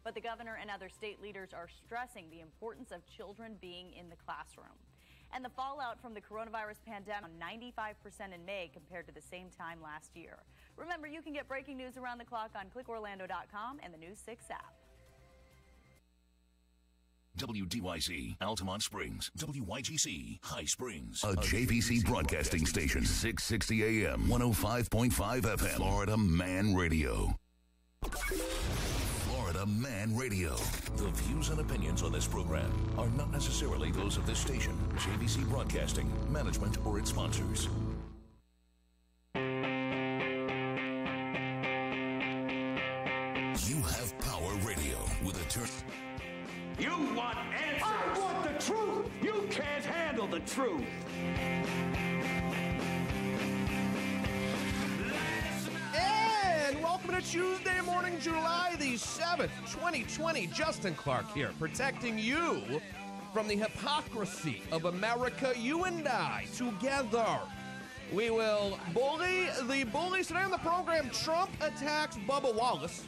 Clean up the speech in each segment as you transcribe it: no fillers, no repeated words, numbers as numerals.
But the governor and other state leaders are stressing the importance of children being in the classroom. And the fallout from the coronavirus pandemic, 95% in May compared to the same time last year. Remember, you can get breaking news around the clock on clickorlando.com and the News 6 app. WDYC, Altamont Springs. WYGC, High Springs. A JVC broadcasting station. 660 AM, 105.5 FM. Florida Man Radio. Florida Man Radio. The views and opinions on this program are not necessarily those of this station, JVC Broadcasting, management, or its sponsors. You have Power Radio with a turn. You want answers. I want the truth. You can't handle the truth. And welcome to Tuesday morning, July the 7th, 2020. Justin Clark here, protecting you from the hypocrisy of America. You and I, together, we will bully the bullies. Today on the program, Trump attacks Bubba Wallace.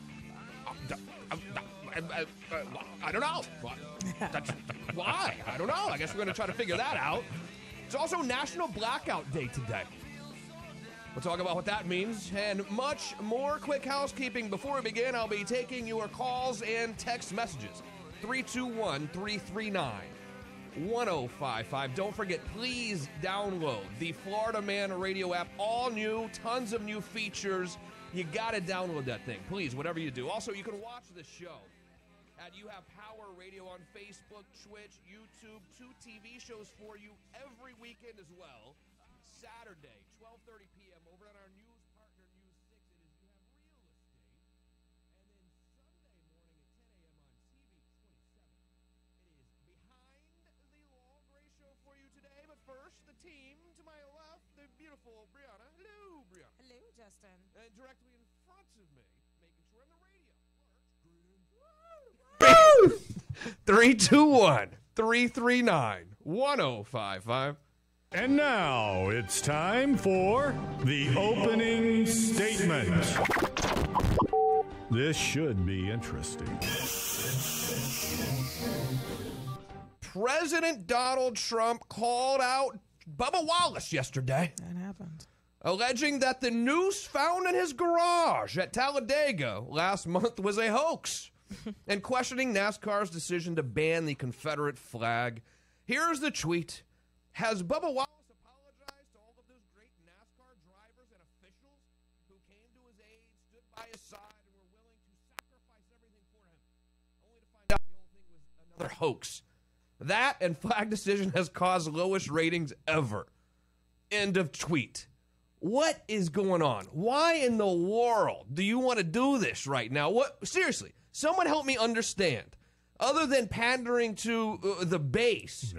I don't know. Why? I don't know. I guess we're going to try to figure that out. It's also National Blackout Day today. We'll talk about what that means and much more. Quick housekeeping. Before we begin, I'll be taking your calls and text messages. 321-339-1055. Don't forget, please download the Florida Man Radio app. All new, tons of new features. You got to download that thing, please, whatever you do. Also, you can watch the show at You Have Power Radio on Facebook, Twitch, YouTube. 2 TV shows for you every weekend as well. Saturday, 12:30 p.m. over on our news partner, News 6. It is You Have Real Estate. And then Sunday morning at 10 a.m. on TV 27. It is Behind the Law. Gray show for you today. But first, the team to my left, the beautiful Brianna. Hello, Brianna. Hello, Justin. And directly in front of me, making sure on the radio. 321-339-1055. And now it's time for the opening statement. This should be interesting. President Donald Trump called out Bubba Wallace yesterday. That happened. Alleging that the noose found in his garage at Talladega last month was a hoax. And questioning NASCAR's decision to ban the Confederate flag. Here's the tweet. Has Bubba Wallace apologized to all of those great NASCAR drivers and officials who came to his aid, stood by his side, and were willing to sacrifice everything for him, only to find out the whole thing was another hoax? That and flag decision has caused lowest ratings ever. End of tweet. What is going on? Why in the world do you want to do this right now? What? Seriously, someone help me understand. Other than pandering to the base,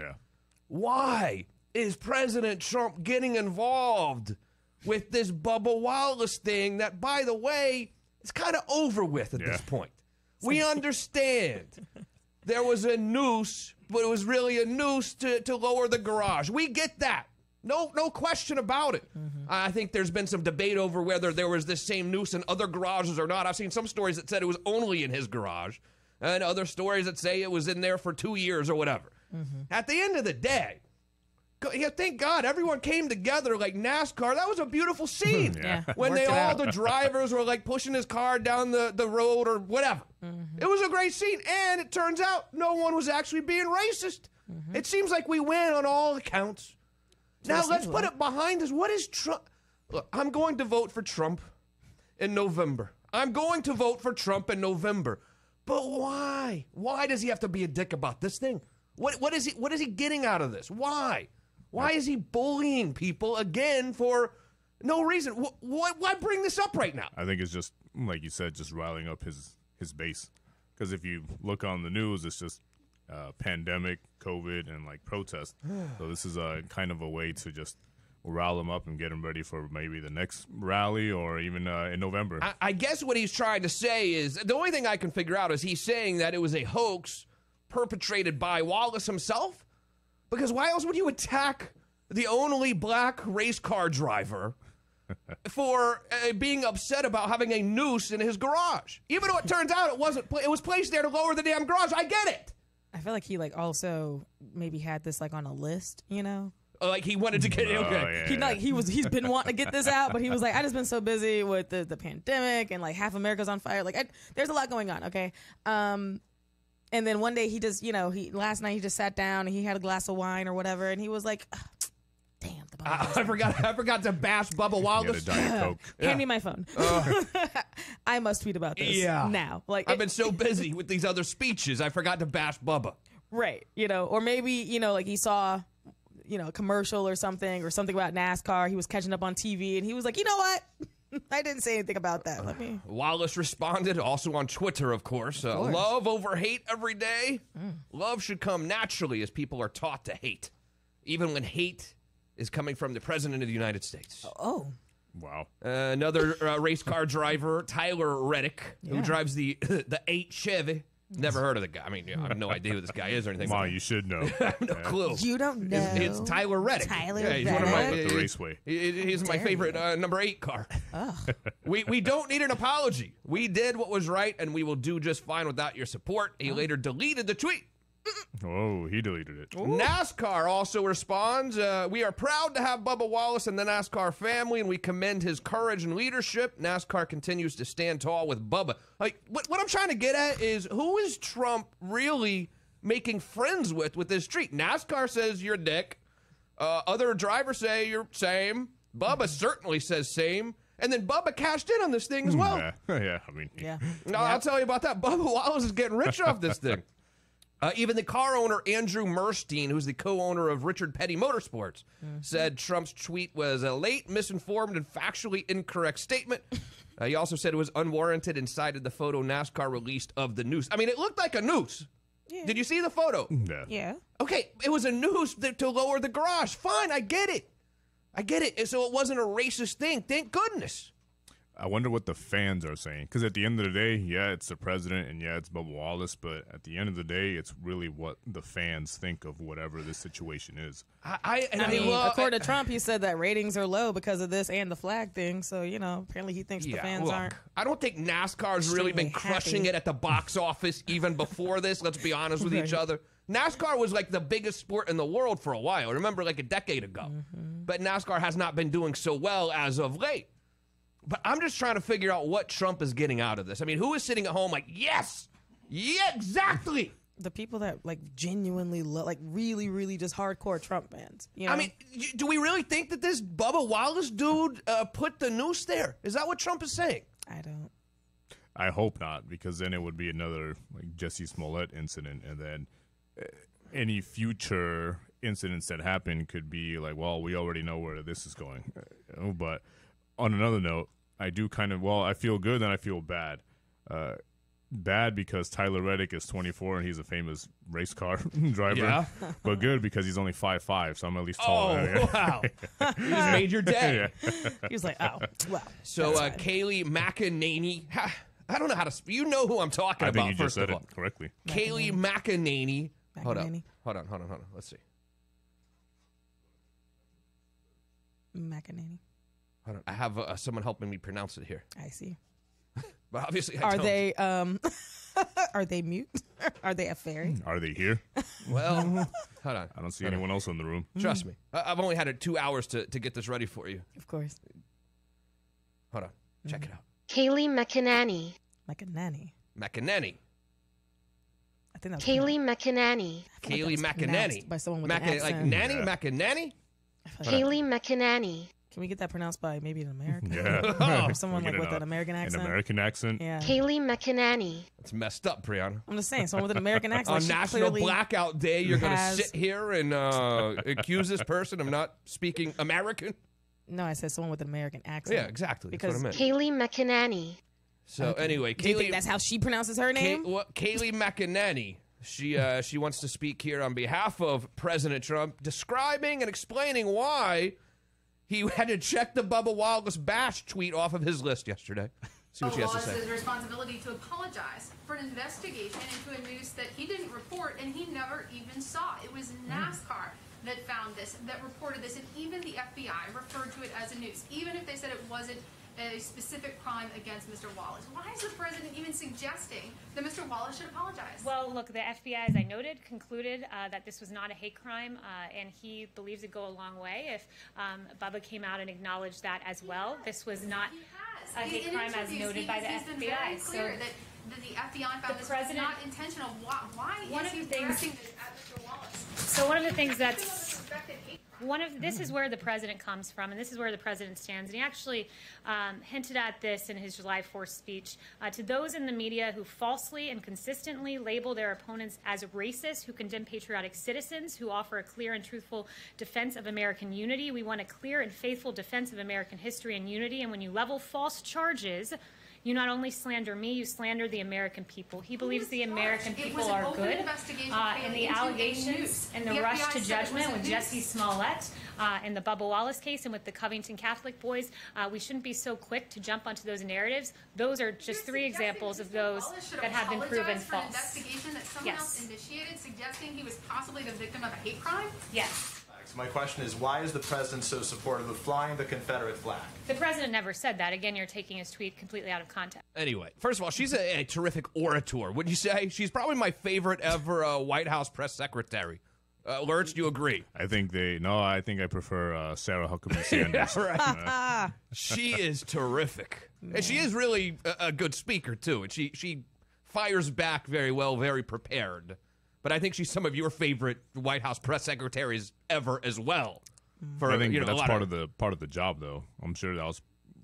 why is President Trump getting involved with this Bubba Wallace thing that, by the way, is kind of over with at this point? We understand there was a noose, but it was really a noose to lower the garage. We get that. No question about it. I think there's been some debate over whether there was this same noose in other garages or not. I've seen some stories that said it was only in his garage, and other stories that say it was in there for 2 years or whatever. At the end of the day, thank God everyone came together like NASCAR. That was a beautiful scene. When the drivers were like pushing his car down the road or whatever. It was a great scene, and it turns out no one was actually being racist. It seems like we win on all accounts. Now, let's put it behind us. What is Trump? Look, I'm going to vote for Trump in November. I'm going to vote for Trump in November. But why? Why does he have to be a dick about this thing? What is he getting out of this? Why? Why is he bullying people again for no reason? Why bring this up right now? I think it's just, like you said, just riling up his base. Because if you look on the news, it's just pandemic, COVID, and like protest. So this is a kind of a way to just rile them up and get them ready for maybe the next rally or even in November. I guess what he's trying to say is, the only thing I can figure out is he's saying that it was a hoax perpetrated by Wallace himself. Because why else would you attack the only black race car driver for being upset about having a noose in his garage. Even though it turns out it wasn't, it was placed there to lower the damn garage. I get it. I feel like he also maybe had this on a list, Like he wanted to get it. Okay. Yeah. He's been wanting to get this out, but he was like, I just been so busy with the pandemic and half America's on fire. There's a lot going on. Okay. And then one day he just, last night he just sat down and he had a glass of wine or whatever. And he was like, damn, the Bubba I forgot to bash Bubba Wallace. Coke. Hand me my phone. I must tweet about this now. I've been so busy with these other speeches, I forgot to bash Bubba. Right. Or maybe, he saw, a commercial or something about NASCAR. He was catching up on TV and he was like, you know what? I didn't say anything about that. Wallace responded, also on Twitter, of course. Love over hate every day. Love should come naturally as people are taught to hate, even when hate is coming from the President of the United States. Oh. Wow. Another race car driver, Tyler Reddick, who drives the 8 Chevy. Never heard of the guy. I mean, I have no idea who this guy is or anything. Come on, you should know. I have no clue. You don't know. It's Tyler Reddick. He's one of my the raceway. He's my favorite number 8 car. Oh. We don't need an apology. We did what was right, and we will do just fine without your support. He later deleted the tweet. Oh, he deleted it. Ooh. NASCAR also responds, we are proud to have Bubba Wallace in the NASCAR family, and we commend his courage and leadership. NASCAR continues to stand tall with Bubba. What I'm trying to get at is, who is Trump really making friends with this street? NASCAR says you're a dick. Other drivers say you're same. Bubba certainly says same. And then Bubba cashed in on this thing as well. Yeah, I mean. Yeah. No, I'll tell you about that. Bubba Wallace is getting rich off this thing. Even the car owner, Andrew Murstein, who's the co-owner of Richard Petty Motorsports, said Trump's tweet was a late, misinformed, and factually incorrect statement. He also said it was unwarranted and cited the photo NASCAR released of the noose. I mean, it looked like a noose. Yeah. Did you see the photo? Yeah. Okay, it was a noose to lower the garage. Fine, I get it. So it wasn't a racist thing. Thank goodness. I wonder what the fans are saying. Because at the end of the day, yeah, it's the president and yeah, it's Bubba Wallace. But at the end of the day, it's really what the fans think of whatever this situation is. I mean, according to Trump, he said that ratings are low because of this and the flag thing. So, apparently he thinks the fans aren't. I don't think NASCAR's really been crushing it at the box office even before this. Let's be honest with each other. NASCAR was like the biggest sport in the world for a while. Remember, like a decade ago. But NASCAR has not been doing so well as of late. But I'm just trying to figure out what Trump is getting out of this. I mean, who is sitting at home like, yes, yeah, exactly. The people that genuinely really, really just hardcore Trump fans. I mean, do we really think that this Bubba Wallace dude put the noose there? Is that what Trump is saying? I don't. I hope not, because then it would be another Jussie Smollett incident, and then any future incidents that happen could be like, well, we already know where this is going. But on another note, I do I feel good and I feel bad. Bad because Tyler Reddick is 24 and he's a famous race car driver. Yeah. But good because he's only 5'5", so I'm at least taller. Oh, wow. You just made your day. He was like, oh, wow. So Kayleigh McEnany, I don't know how to you know who I'm talking about, I think you just first said of all. it correctly. Kayleigh McEnany. Hold McEnany. on. Let's see. McEnany. Hold on. I have someone helping me pronounce it here. I see. But obviously, Are they are they mute? Are they a fairy? Are they here? Well, hold on. I don't see anyone else in the room. Trust me. I've only had 2 hours to get this ready for you. Of course. Hold on. Check it out. Kayleigh McEnany. McEnany. McEnany. I think that's Kayleigh McEnany. Kayleigh McEnany. By someone with an accent. Like nanny? McEnany? Kayleigh McEnany. Can we get that pronounced by maybe an American? Yeah. Or someone with an American accent? An American accent? Yeah. Kayleigh McEnany. It's messed up, Brianna. I'm just saying, someone with an American accent. On National Blackout Day, you're going to has- sit here and accuse this person of not speaking American? No, I said someone with an American accent. Yeah, exactly. That's Because what I meant. Kayleigh McEnany. So anyway, Do you Kayleigh, think that's how she pronounces her name? Kayleigh McEnany. She wants to speak here on behalf of President Trump, describing and explaining why he had to check the Bubba Wallace bash tweet off of his list yesterday. See what she has to say. Wallace's responsibility to apologize for an investigation into a news that he didn't report and he never even saw. It was NASCAR. that found this, that reported this, and even the FBI referred to it as a noose, even if they said it wasn't a specific crime against Mr. Wallace. Why is the president even suggesting that Mr. Wallace should apologize? Well, look, the FBI, as I noted, concluded that this was not a hate crime, and he believes it'd go a long way if Bubba came out and acknowledged that as well. This was not a hate crime as noted by the He's been very FBI. clear that the FBI found this was not intentional. Why is he directing this at Mr. Wallace? So one of the things that's this is where the president comes from, and this is where the president stands. And he actually hinted at this in his July 4th speech. To those in the media who falsely and consistently label their opponents as racist, who condemn patriotic citizens, who offer a clear and truthful defense of American unity, we want a clear and faithful defense of American history and unity. And when you level false charges, you not only slander me, you slander the American people. He believes the American people are good. And the allegations and the rush to judgment with Jussie Smollett in the Bubba Wallace case and with the Covington Catholic boys, we shouldn't be so quick to jump onto those narratives. Those are just three examples of those that have been proven false. An investigation that someone else initiated, suggesting he was possibly the victim of a hate crime? Yes. My question is, why is the president so supportive of flying the Confederate flag? The president never said that. Again, you're taking his tweet completely out of context. Anyway, first of all, she's a terrific orator, wouldn't you say? She's probably my favorite ever White House press secretary. Lurch, do you agree? I think I prefer Sarah Huckabee Sanders. Right. She is terrific. And she is really a good speaker, too. And she fires back very well, very prepared. But I think she's some of your favorite White House press secretaries ever as well. I think that's part of the job, though. I'm sure that was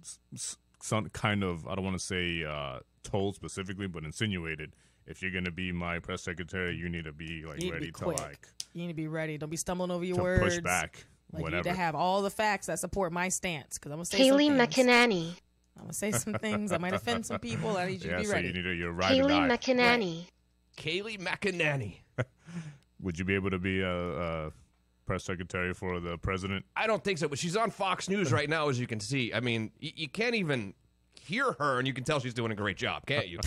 some kind of, I don't want to say told specifically, but insinuated. If you're going to be my press secretary, you need to be ready to You need to be ready. Don't be stumbling over your to words. Push back. Like, whatever. you need to have all the facts that support my stance. Because I'm gonna say Kaylee some things. McEnany. I'm gonna say some things that might offend some people. I need you to be ready. You're right. Kaylee McEnany. Right. Kaylee McEnany. Would you be able to be a press secretary for the president? I don't think so, but she's on Fox News right now, as you can see. I mean, you can't even hear her, and you can tell she's doing a great job, can't you?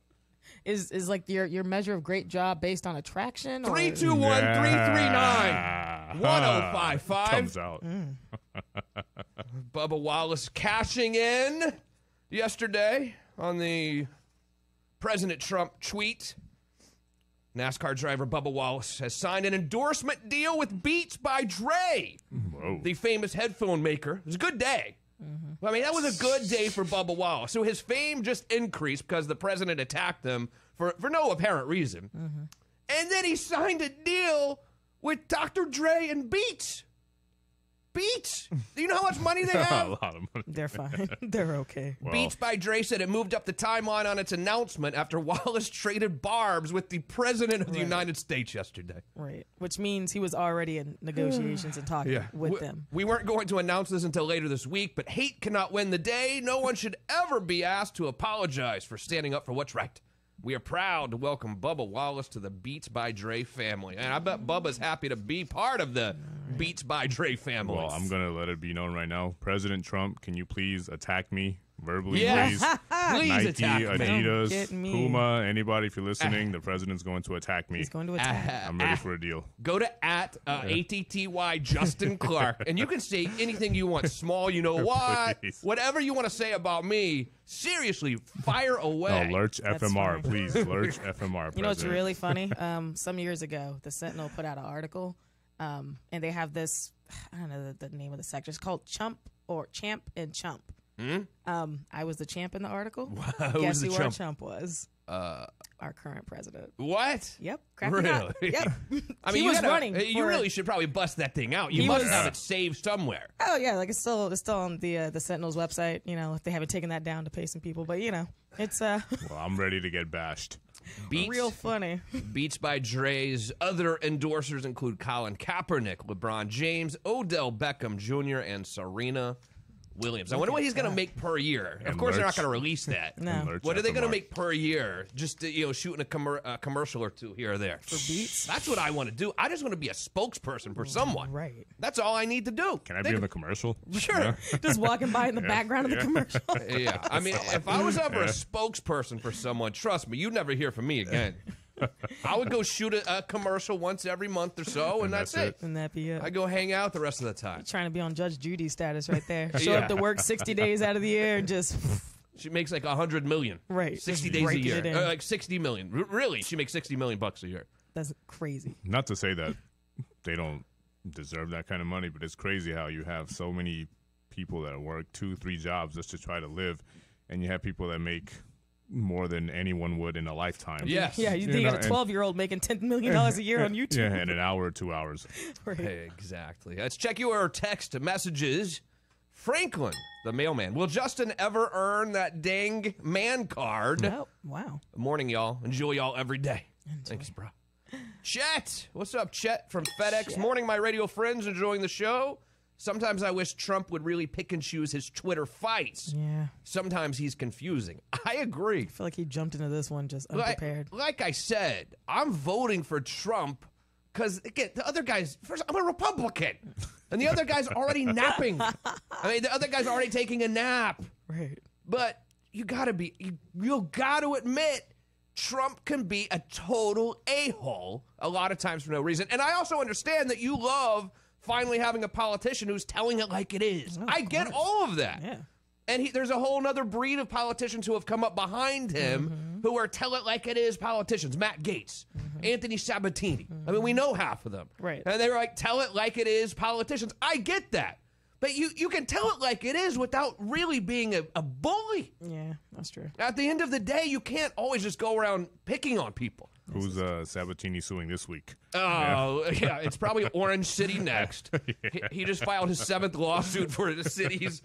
Is like your measure of great job based on attraction? 321-339-1055. Comes out. Bubba Wallace cashing in yesterday on the President Trump tweet. NASCAR driver Bubba Wallace has signed an endorsement deal with Beats by Dre, the famous headphone maker. It was a good day. Mm-hmm. I mean, that was a good day for Bubba Wallace. So his fame just increased because the president attacked him for no apparent reason. Mm-hmm. And then he signed a deal with Dr. Dre and Beats. Beats. Do you know how much money they have? A lot of money. They're fine. They're okay. Well, Beats by Dre said it moved up the timeline on its announcement after Wallace traded barbs with the president of the United States yesterday. Right. Which means he was already in negotiations and talking with them. We weren't going to announce this until later this week, but hate cannot win the day. No one should ever be asked to apologize for standing up for what's right. We are proud to welcome Bubba Wallace to the Beats by Dre family. And I bet Bubba's happy to be part of the Beats by Dre family. Well, I'm going to let it be known right now. President Trump, can you please attack me verbally, yes. please? Please Nike, attack Adidas, Puma, anybody, if you're listening, the president's going to attack me. He's going to attack. I'm ready for a deal. Go to @ATTY Justin Clark, and you can say anything you want. Small, you know what? Whatever you want to say about me, seriously, fire away. No, Lurch FMR, please. Lurch FMR, President. You know what's really funny? Some years ago, the Sentinel put out an article, and they have this, I don't know the name of the section. It's called Champ and Chump. I was the champ in the article. Wow, Guess who our chump was? Our current president. What? Yep. Really? Yep. I mean, he was running. You really should probably bust that thing out. You must have it saved somewhere. Oh yeah, like it's still on the Sentinel's website. You know, if they haven't taken that down to pay some people, but you know, it's Well, I'm ready to get bashed. Real funny. Beats by Dre's other endorsers include Colin Kaepernick, LeBron James, Odell Beckham Jr., and Serena Williams. I wonder what he's going to make per year. Of course, they're not going to release that. No. What are they going to make per year? Just shooting a commercial or two here or there for Beats. That's what I want to do. I just want to be a spokesperson for someone. Right. That's all I need to do. Can I be in the commercial? Sure. Yeah. Just walking by in the background of the commercial. Yeah. I mean, if I was ever a spokesperson for someone, trust me, you'd never hear from me again. I would go shoot a commercial once every month or so, and that's it. And that be it. I go hang out the rest of the time. Trying to be on Judge Judy status right there. Show Yeah. up to work 60 days out of the year and just... She makes like $100 million. Right. 60 Just days a raking year. it in. Like 60 million. Really? She makes $60 million a year. That's crazy. Not to say that they don't deserve that kind of money, but it's crazy how you have so many people that work 2-3 jobs just to try to live, and you have people that make more than anyone would in a lifetime. Yes. Yeah, you got a 12-year-old making $10 million a year on YouTube. Yeah, in an hour or 2 hours. Right. Exactly. Let's check your text messages. Franklin, the mailman. Will Justin ever earn that dang man card? No. Wow. Good morning, y'all. Enjoy y'all every day. Thanks, bro. Chet. What's up, Chet from FedEx? Morning, my radio friends. Enjoying the show. Sometimes I wish Trump would really pick and choose his Twitter fights. Yeah. Sometimes he's confusing. I agree. I feel like he jumped into this one just unprepared. Like I said, I'm voting for Trump because, again, the other guys, first, I'm a Republican. And the other guy's already napping. I mean, the other guy's already taking a nap. Right. But you got to admit, Trump can be a total a-hole a lot of times for no reason. And I also understand that you love finally having a politician who's telling it like it is. I get all of that. Yeah. And there's a whole other breed of politicians who have come up behind him who are tell it like it is politicians. Matt Gaetz, Anthony Sabatini. I mean, we know half of them. Right. And they're like, tell it like it is politicians. I get that. But you can tell it like it is without really being a bully. Yeah, that's true. At the end of the day, you can't always just go around picking on people. Who's Sabatini suing this week? Oh, yeah, it's probably Orange City next. He just filed his 7th lawsuit for the cities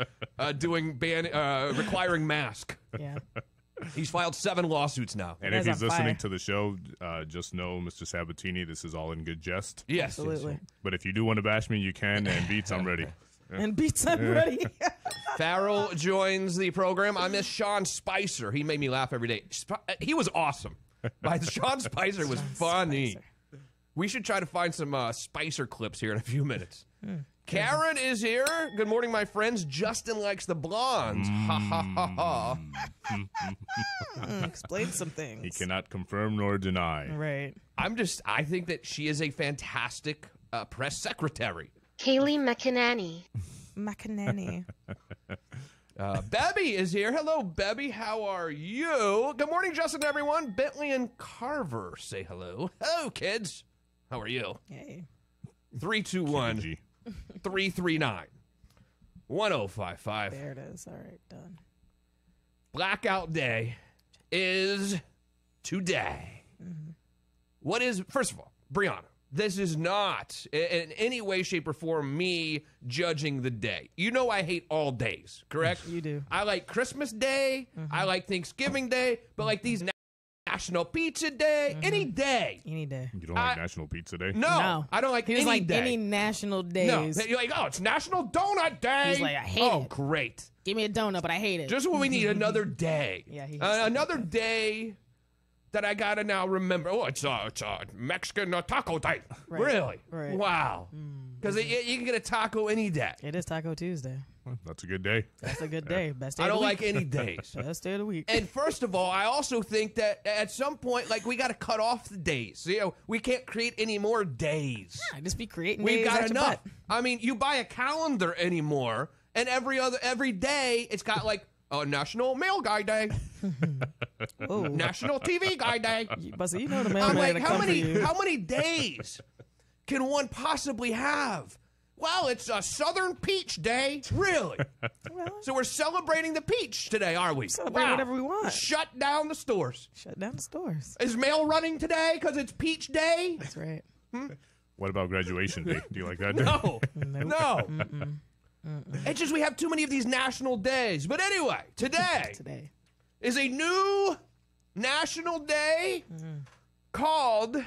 requiring mask. Yeah. He's filed 7 lawsuits now. And if he's listening to the show, just know, Mr. Sabatini, this is all in good jest. Yes. Absolutely. But if you do want to bash me, you can, and Beats, I'm ready. And Beats, I'm ready. Farrell joins the program. I miss Sean Spicer. He made me laugh every day. He was awesome. Sean Spicer was funny. Spicer. We should try to find some Spicer clips here in a few minutes. Karen is here. Good morning, my friends. Justin likes the blondes. Ha, ha, ha, ha. Explain some things. He cannot confirm nor deny. Right. I think that she is a fantastic press secretary. Kaylee McEnany. McEnany. Bebby is here. Hello, Bebby. How are you? Good morning, Justin, everyone. Bentley and Carver say hello. Hello, kids. How are you? Hey. 321 339 1055. There it is. All right, done. Blackout Day is today. What is, first of all, Brianna, this is not in any way, shape, or form me judging the day. You know I hate all days, correct? You do. I like Christmas Day. I like Thanksgiving Day. But like these National Pizza Day, any day. Any day. You don't like National Pizza Day? No, I don't like He was any like day. any national No, days. you're like, oh, it's National Donut Day. He's like, I hate it. Great. Give me a donut, but I hate it. Just when we need another day. Yeah, he another day that I gotta now remember. Oh, it's Mexican taco day. Right. Really? Right. Wow. Because you can get a taco any day. It is Taco Tuesday. Well, that's a good day. That's a good day. Best day I of don't the like week. any days. Best day of the week. And first of all, I also think that at some point, like, we got to cut off the days. You know, we can't create any more days. Yeah, just be creating We've days got out your enough. butt. I mean, you buy a calendar anymore, and every day it's got like National Mail Guy Day, National TV Guy Day. But you know the I'm mailman like, to how come for many you. how many days can one possibly have? Well, it's a Southern Peach Day. Really? So we're celebrating the peach today, are we? Celebrate whatever we want. Shut down the stores. Shut down the stores. Is mail running today because it's Peach Day? That's right. What about graduation day? Do you like that day? No. No. It's just we have too many of these national days. But anyway, today is a new national day called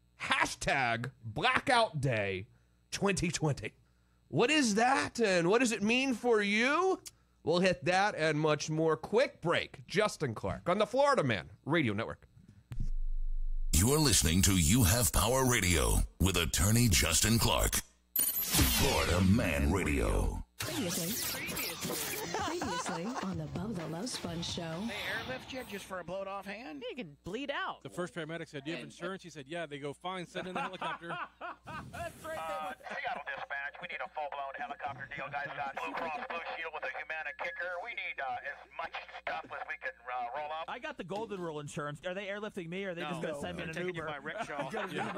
#Blackout Day 2020. What is that, and what does it mean for you? We'll hit that and much more. Quick break. Justin Clark on the Florida Man Radio Network. You're listening to You Have Power Radio with attorney Justin Clark. Florida Man Radio. Previously on the Bubba the Love Sponge Show. They airlift you just for a blowed off hand? You can bleed out. The first paramedic said, "Do you have insurance?" He said, "Yeah." They go, "Fine, send in the helicopter." That's right. Seattle Dispatch, we need a full-blown helicopter deal. Guys got Blue Cross Blue Shield with a Humana kicker. We need as much stuff as we can roll up. I got the Golden Rule insurance. Are they airlifting me, or are they just going to send me an Uber? You by rickshaw.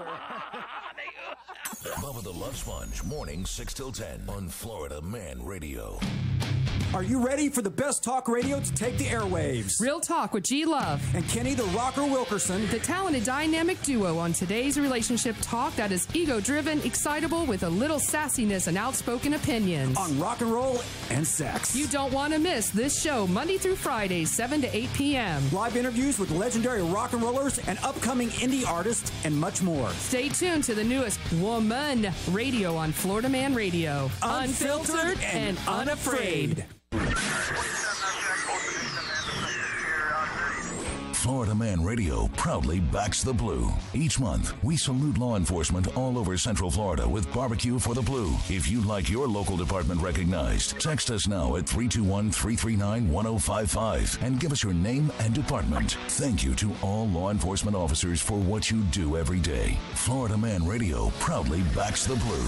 Bubba the Love Sponge, morning 6 till 10 on Florida Man Radio. Are you ready for the best talk radio to take the airwaves? Real Talk with G Love and Kenny the Rocker Wilkerson, the talented dynamic duo on today's relationship talk that is ego-driven, excitable, with a little sassiness and outspoken opinions on rock and roll and sex. You don't want to miss this show Monday through Friday, 7 to 8 p.m. Live interviews with legendary rock and rollers and upcoming indie artists and much more. Stay tuned to the newest Woman Radio on Florida Man Radio. Unfiltered and unafraid. Florida Man Radio proudly backs the Blue. Each month, we salute law enforcement all over Central Florida with Barbecue for the Blue. If you'd like your local department recognized, text us now at 321-339-1055 and give us your name and department. Thank you to all law enforcement officers for what you do every day. Florida Man Radio proudly backs the Blue.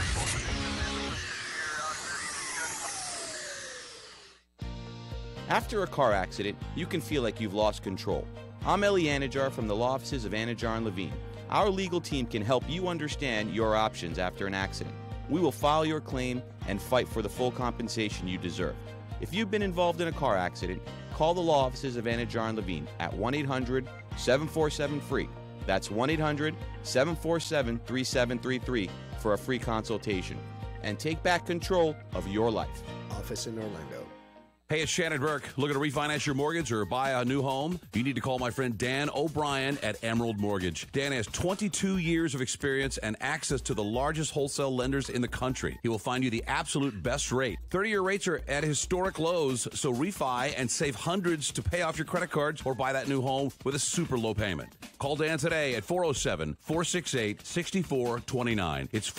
After a car accident, you can feel like you've lost control. I'm Eli Anajar from the law offices of Anajar and Levine. Our legal team can help you understand your options after an accident. We will file your claim and fight for the full compensation you deserve. If you've been involved in a car accident, call the law offices of Anajar and Levine at 1-800-747-FREE. That's 1-800-747-3733 for a free consultation. And take back control of your life. Office in Orlando. Hey, it's Shannon Burke. Looking to refinance your mortgage or buy a new home? You need to call my friend Dan O'Brien at Emerald Mortgage. Dan has 22 years of experience and access to the largest wholesale lenders in the country. He will find you the absolute best rate. 30-year rates are at historic lows, so refi and save hundreds to pay off your credit cards or buy that new home with a super low payment. Call Dan today at 407-468-6429. It's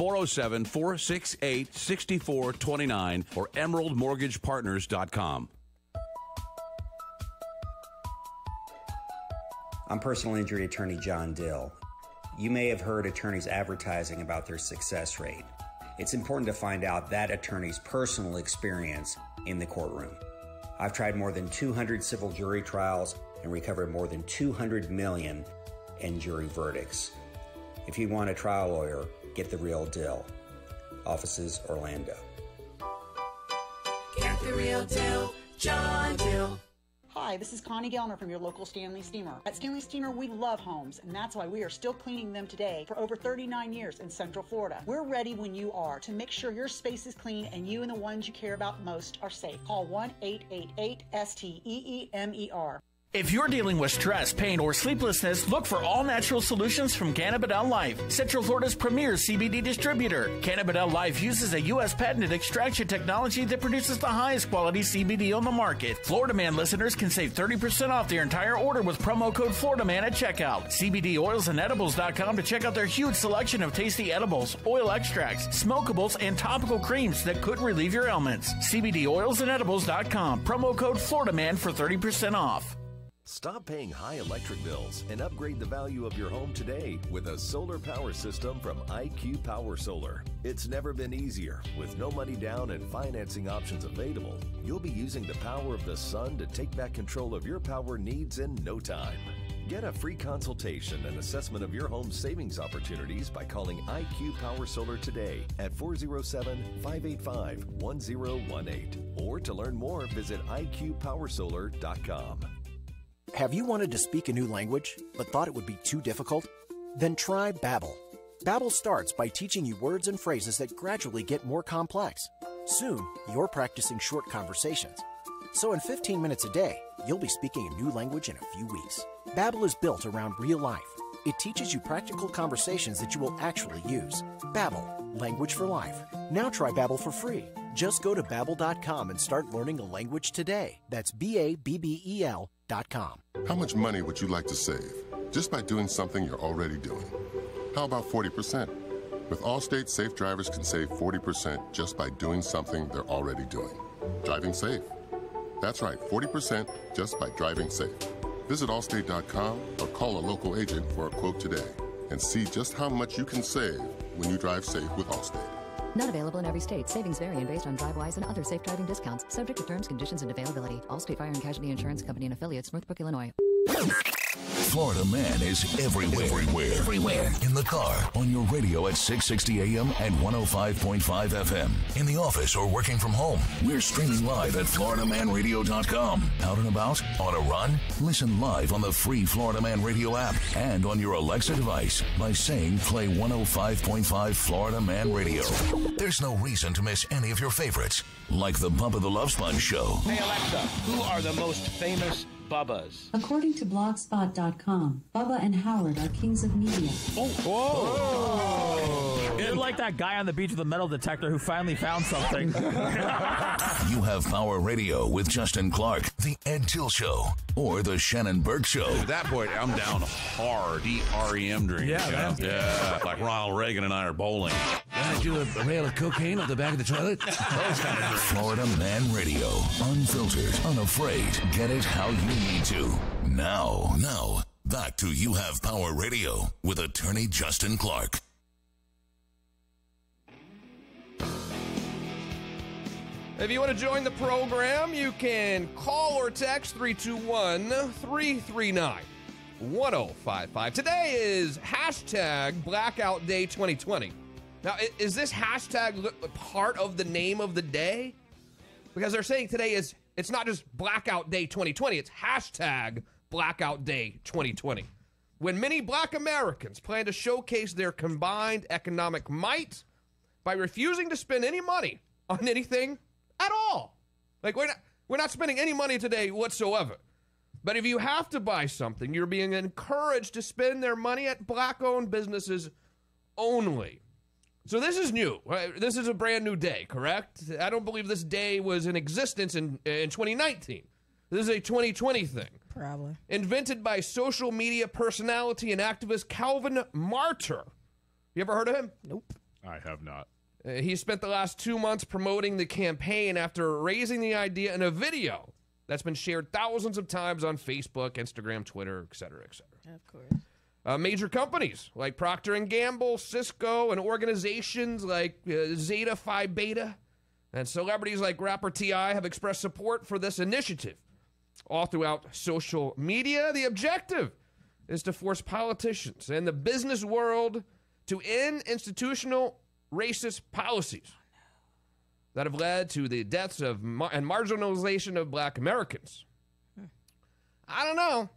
407-468-6429 or emeraldmortgagepartners.com. I'm personal injury attorney John Dill. You may have heard attorneys advertising about their success rate. It's important to find out that attorney's personal experience in the courtroom. I've tried more than 200 civil jury trials and recovered more than $200 million in jury verdicts. If you want a trial lawyer, get the real Dill. Offices Orlando. Get the real Dill, John Dill. Hi, this is Connie Gellner from your local Stanley Steamer. At Stanley Steamer, we love homes, and that's why we are still cleaning them today for over 39 years in Central Florida. We're ready when you are to make sure your space is clean and you and the ones you care about most are safe. Call 1-888-STEEMER. If you're dealing with stress, pain, or sleeplessness, look for all-natural solutions from Cannabidel Life, Central Florida's premier CBD distributor. Cannabidel Life uses a U.S. patented extraction technology that produces the highest quality CBD on the market. Florida Man listeners can save 30% off their entire order with promo code FloridaMan at checkout. CBDoilsandedibles.com to check out their huge selection of tasty edibles, oil extracts, smokables, and topical creams that could relieve your ailments. CBDoilsandedibles.com, promo code FloridaMan for 30% off. Stop paying high electric bills and upgrade the value of your home today with a solar power system from IQ Power Solar. It's never been easier. With no money down and financing options available, you'll be using the power of the sun to take back control of your power needs in no time. Get a free consultation and assessment of your home's savings opportunities by calling IQ Power Solar today at 407-585-1018. Or to learn more, visit IQPowerSolar.com. Have you wanted to speak a new language, but thought it would be too difficult? Then try Babbel. Babbel starts by teaching you words and phrases that gradually get more complex. Soon, you're practicing short conversations. So in 15 minutes a day, you'll be speaking a new language in a few weeks. Babbel is built around real life. It teaches you practical conversations that you will actually use. Babbel, language for life. Now try Babbel for free. Just go to Babbel.com and start learning a language today. That's BABBEL.com. How much money would you like to save just by doing something you're already doing? How about 40%? With Allstate, safe drivers can save 40% just by doing something they're already doing. Driving safe. That's right, 40% just by driving safe. Visit Allstate.com or call a local agent for a quote today and see just how much you can save when you drive safe with Allstate. Not available in every state. Savings vary based on DriveWise and other safe driving discounts. Subject to terms, conditions, and availability. Allstate Fire and Casualty Insurance Company and Affiliates, Northbrook, Illinois. Florida Man is everywhere. In the car, on your radio at 660 AM and 105.5 FM. In the office or working from home. We're streaming live at FloridaManRadio.com. Out and about, on a run, listen live on the free Florida Man Radio app and on your Alexa device by saying play 105.5 Florida Man Radio. There's no reason to miss any of your favorites, like the Bubba the Love Sponge Show. Hey Alexa, who are the most famous Bubbas? According to Blogspot.com, Bubba and Howard are kings of media. You're like that guy on the beach with a metal detector who finally found something. You Have Power Radio with Justin Clark, The Ed Till Show, or The Shannon Burke Show. At that point, I'm down hard. EREM drink. Yeah. Like Ronald Reagan and I are bowling. Want to do a rail of cocaine on the back of the toilet? Those kind of drinks. Florida Man Radio. Unfiltered, unafraid. Get it how you need to. Now, back to You Have Power Radio with attorney Justin Clark. If you want to join the program, you can call or text 321-339-1055. Today is hashtag Blackout Day 2020. Now, is this hashtag part of the name of the day? Because they're saying today it's not just Blackout Day 2020, it's hashtag Blackout Day 2020. When many black Americans plan to showcase their combined economic might by refusing to spend any money on anything at all. Like, we're not spending any money today whatsoever. But if you have to buy something, you're being encouraged to spend their money at black-owned businesses only. So this is new. Right? This is a brand new day, correct? I don't believe this day was in existence in 2019. This is a 2020 thing. Probably. Invented by social media personality and activist Calvin Martyr. You ever heard of him? Nope. I have not. He spent the last 2 months promoting the campaign after raising the idea in a video that's been shared thousands of times on Facebook, Instagram, Twitter, et cetera, et cetera. Of course. Major companies like Procter & Gamble, Cisco, and organizations like Zeta Phi Beta and celebrities like rapper T.I. have expressed support for this initiative. All throughout social media, the objective is to force politicians and the business world to end institutional racist policies that have led to the deaths of and marginalization of black Americans. I don't know.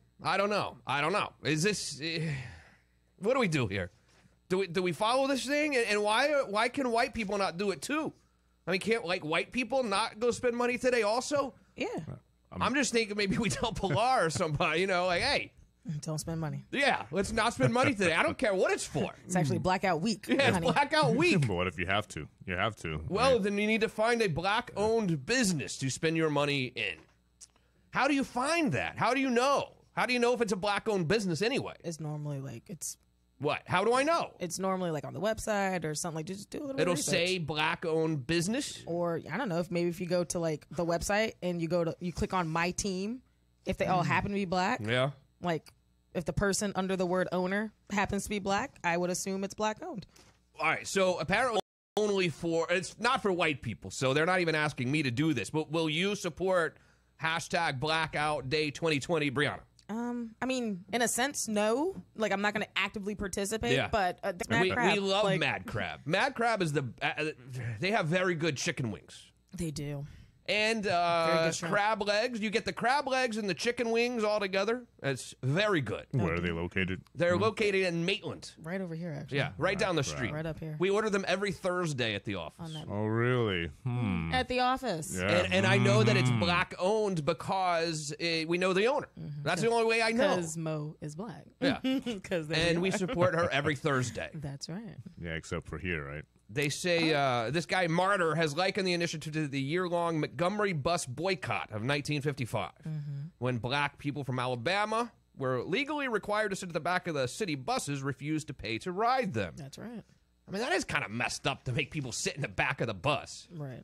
Is this... what do we do here? Do we follow this thing? And why can white people not do it too? I mean, can't white people not go spend money today also? Yeah. I'm just thinking maybe we tell Pilar or somebody, like, hey, don't spend money. Yeah, let's not spend money today. I don't care what it's for. It's actually blackout week. Yeah, it's blackout week. But what if you have to? You have to. Well, then you need to find a black-owned business to spend your money in. How do you find that? How do you know? How do you know if it's a black-owned business anyway? It's normally it's... What? How do I know? It's normally on the website or something. Just do a little It'll research. say black-owned business? Or, I don't know, if you go to the website and you click on My Team, if they all happen to be black. Yeah. If the person under the word owner happens to be black, I would assume it's black-owned. All right, so apparently it's not for white people, so they're not even asking me to do this, but will you support hashtag Blackout Day 2020, Brianna? I mean, in a sense, no. I'm not going to actively participate, but we love Mad Crab. Mad Crab is they have very good chicken wings. They do. And crab legs. You get the crab legs and the chicken wings all together. It's very good. Where are they located? They're located in Maitland. Right over here, actually. Yeah, right down the street. Right up here. We order them every Thursday at the office. Oh, really? At the office. Yeah. And I know that it's black-owned because we know the owner. That's the only way I know. Because Mo is black. Yeah. And we support her every Thursday. That's right. Yeah, except for here, right? They say this guy Martyr has likened the initiative to the year-long Montgomery bus boycott of 1955, when black people from Alabama were legally required to sit at the back of the city buses, refused to pay to ride them. That's right. I mean, that is kind of messed up to make people sit in the back of the bus. Right.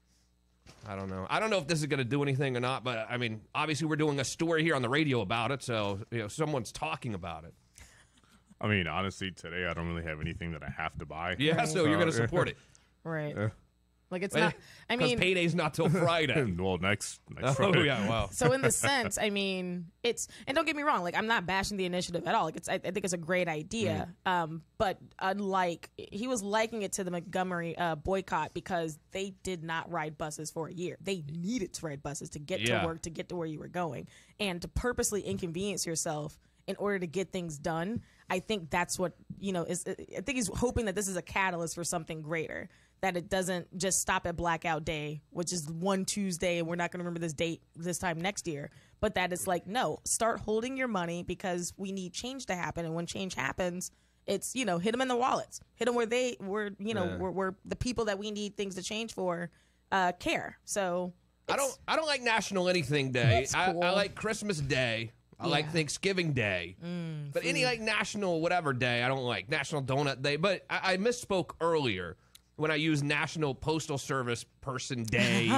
I don't know. I don't know if this is going to do anything or not, but I mean, obviously we're doing a story here on the radio about it, so someone's talking about it. I mean, honestly, today I don't really have anything that I have to buy. Yeah, so you're going to support it. Right. Like it's not. I mean, because payday's not till Friday. Well, next oh, Friday. Yeah, wow. So in the sense, I mean, it's, and don't get me wrong, like I'm not bashing the initiative at all. Like I think it's a great idea. But unlike, he was likening it to the Montgomery boycott because they did not ride buses for a year. They needed to ride buses to get to work, to get to where you were going, and to purposely inconvenience yourself in order to get things done. I think that's what, is. I think he's hoping that this is a catalyst for something greater. That it doesn't just stop at Blackout Day, which is one Tuesday, and we're not going to remember this date this time next year. But that it's like, no, start holding your money because we need change to happen. And when change happens, it's, hit them in the wallets. Hit them where where the people that we need things to change for care. So I don't like National Anything Day. Cool. I like Christmas Day. I like Thanksgiving Day. But any like National whatever day, I don't like. National Donut Day. But I misspoke earlier when I use National Postal Service Person Day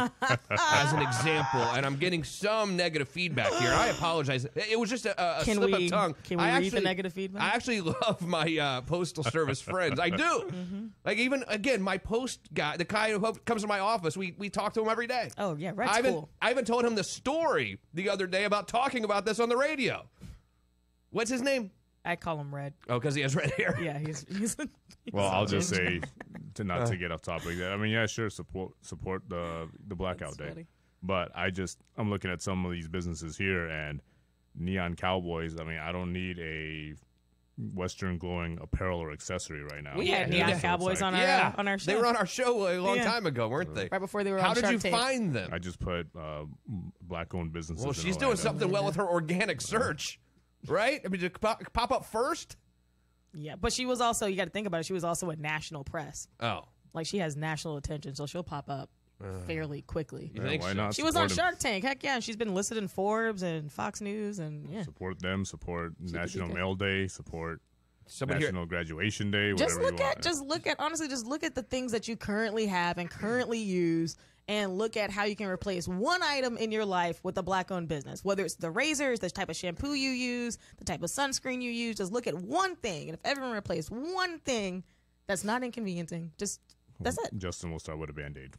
as an example, and I'm getting some negative feedback here. I apologize. It was just a slip of tongue. Can we read the negative feedback? I actually love my Postal Service friends. I do. Like even, again, my post guy, the guy who comes to my office, we talk to him every day. Oh, yeah, Red's cool. I even told him the story the other day about talking about this on the radio. What's his name? I call him Red. Oh, because he has red hair? Yeah, he's well, I'll just say, to get off topic, I mean, yeah, sure, support the Blackout Day. Funny. But I'm looking at some of these businesses here, and Neon Cowboys, I mean, I don't need a Western glowing apparel or accessory right now. We had Neon Cowboys on our show. They were on our show a long time ago, weren't they? Right before they were How on did Shark you Tank. find them? I just put black-owned businesses. Well, in she's Orlando. doing something well with her organic search, right? I mean, did it pop up first? Yeah, but she was also, you got to think about it, she was also a national press. Oh. Like, she has national attention, so she'll pop up fairly quickly. You think why not? She was on Shark Tank. Heck yeah, she's been listed in Forbes and Fox News, and yeah. Support them, support National Mail Day, support Somebody National Graduation Day, just whatever look you at, want. just look at the things that you currently have and currently use, and look at how you can replace one item in your life with a black-owned business. Whether it's the razors, the type of shampoo you use, the type of sunscreen you use, just look at one thing. And if everyone replaced one thing that's not inconveniencing, that's it. Justin will start with a Band-Aid.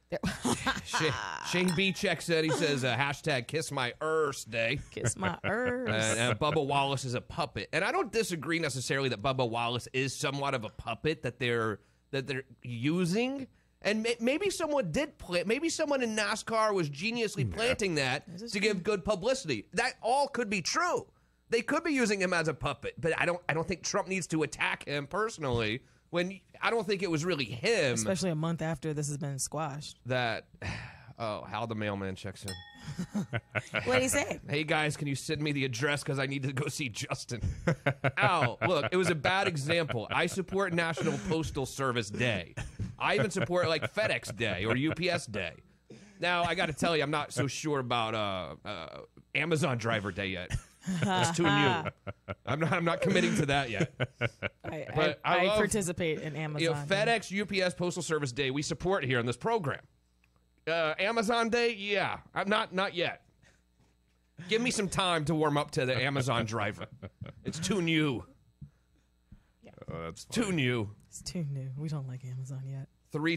Shane B checks in. He says, hashtag kiss my Earth Day. Kiss my Earth. And Bubba Wallace is a puppet. And I don't disagree necessarily that Bubba Wallace is somewhat of a puppet that they're using. And maybe someone did plant. Maybe someone in NASCAR was geniusly planting that to give good publicity. That all could be true. They could be using him as a puppet, but I don't think Trump needs to attack him personally. When I don't think it was really him, especially a month after this has been squashed. Hal the mailman checks in. What did he say? Hey guys, can you send me the address because I need to go see Justin? Al, look, it was a bad example. I support National Postal Service Day. I even support like FedEx Day or UPS Day. Now I got to tell you, I'm not so sure about Amazon Driver Day yet. It's too new. I'm not committing to that yet. I participate in Amazon. FedEx, UPS, Postal Service Day, we support here on this program. Amazon Day, yeah. I'm not yet. Give me some time to warm up to the Amazon driver. It's too new. Yeah. That's too new. It's too new. We don't like Amazon yet.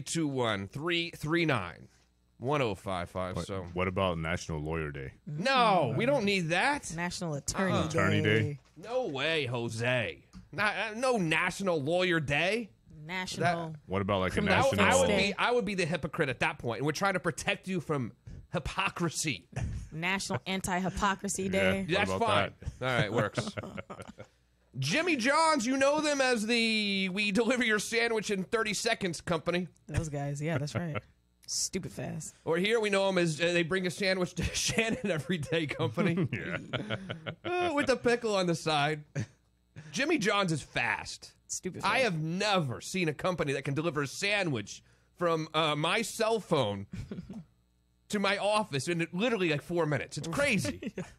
321-339-1055. So what about National Lawyer Day? No, we don't need that. National Attorney Day. Attorney Day. No way, Jose. No National Lawyer Day. National. What about like a Criminal national? I would be the hypocrite at that point, and we're trying to protect you from hypocrisy. National Anti-Hypocrisy Day. Yeah, that's fine. All right, works. Jimmy John's, you know them as the we deliver your sandwich in 30 seconds company. Those guys, yeah, that's right. Stupid fast. Or here we know them as they bring a sandwich to Shannon every day company. With the pickle on the side. Jimmy John's is fast. Stupid fast. I have never seen a company that can deliver a sandwich from my cell phone to my office in literally like 4 minutes. It's crazy.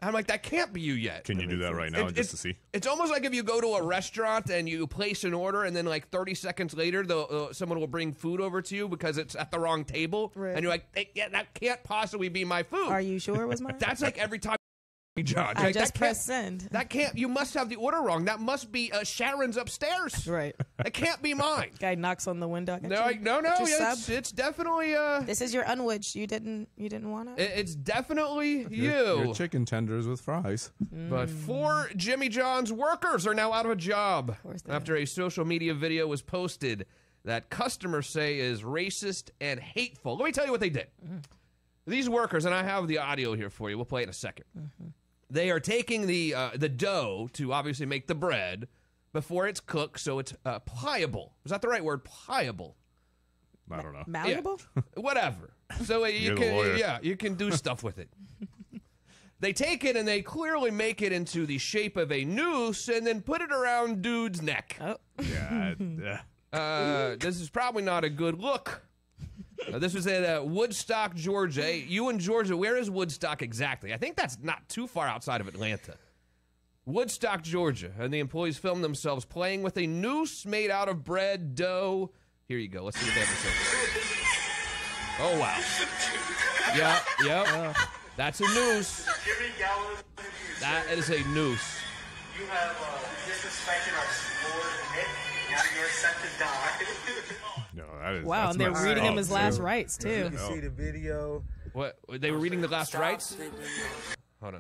I'm like, that can't be you yet. Can you do that right now just to see? It's almost like if you go to a restaurant and you place an order and then like 30 seconds later, someone will bring food over to you because it's at the wrong table. Right. And you're like, yeah, that can't possibly be my food. Are you sure it was mine? That's like every time. John, I like, just pressed send. That can't. You must have the order wrong. That must be Sharon's upstairs. Right. That can't be mine. Guy knocks on the window. No. Yeah, it's definitely. This is your unwich. You didn't want it. It's definitely you. Your chicken tenders with fries. But 4 Jimmy John's workers are now out of a job after a social media video was posted that customers say is racist and hateful. Let me tell you what they did. These workers, and I have the audio here for you. We'll play it in a second. They are taking the dough to obviously make the bread before it's cooked, so it's pliable. Is that the right word? Pliable. I don't know. Malleable? Yeah. Whatever. So you can do stuff with it. They take it and they clearly make it into the shape of a noose and then put it around dude's neck. Oh. Yeah. This is probably not a good look. This was at Woodstock, Georgia. You in Georgia, where is Woodstock exactly? I think that's not too far outside of Atlanta. Woodstock, Georgia. And the employees filmed themselves playing with a noose made out of bread, dough. Here you go. Let's see what they have to say. Oh, wow. Yep. That's a noose. That is a noose. You have disrespected our Lord and Nick. Now you're set to die. No, that is. Wow, and they're reading him his last rites too. You can see the video. What? They were reading the last rites? Hold on.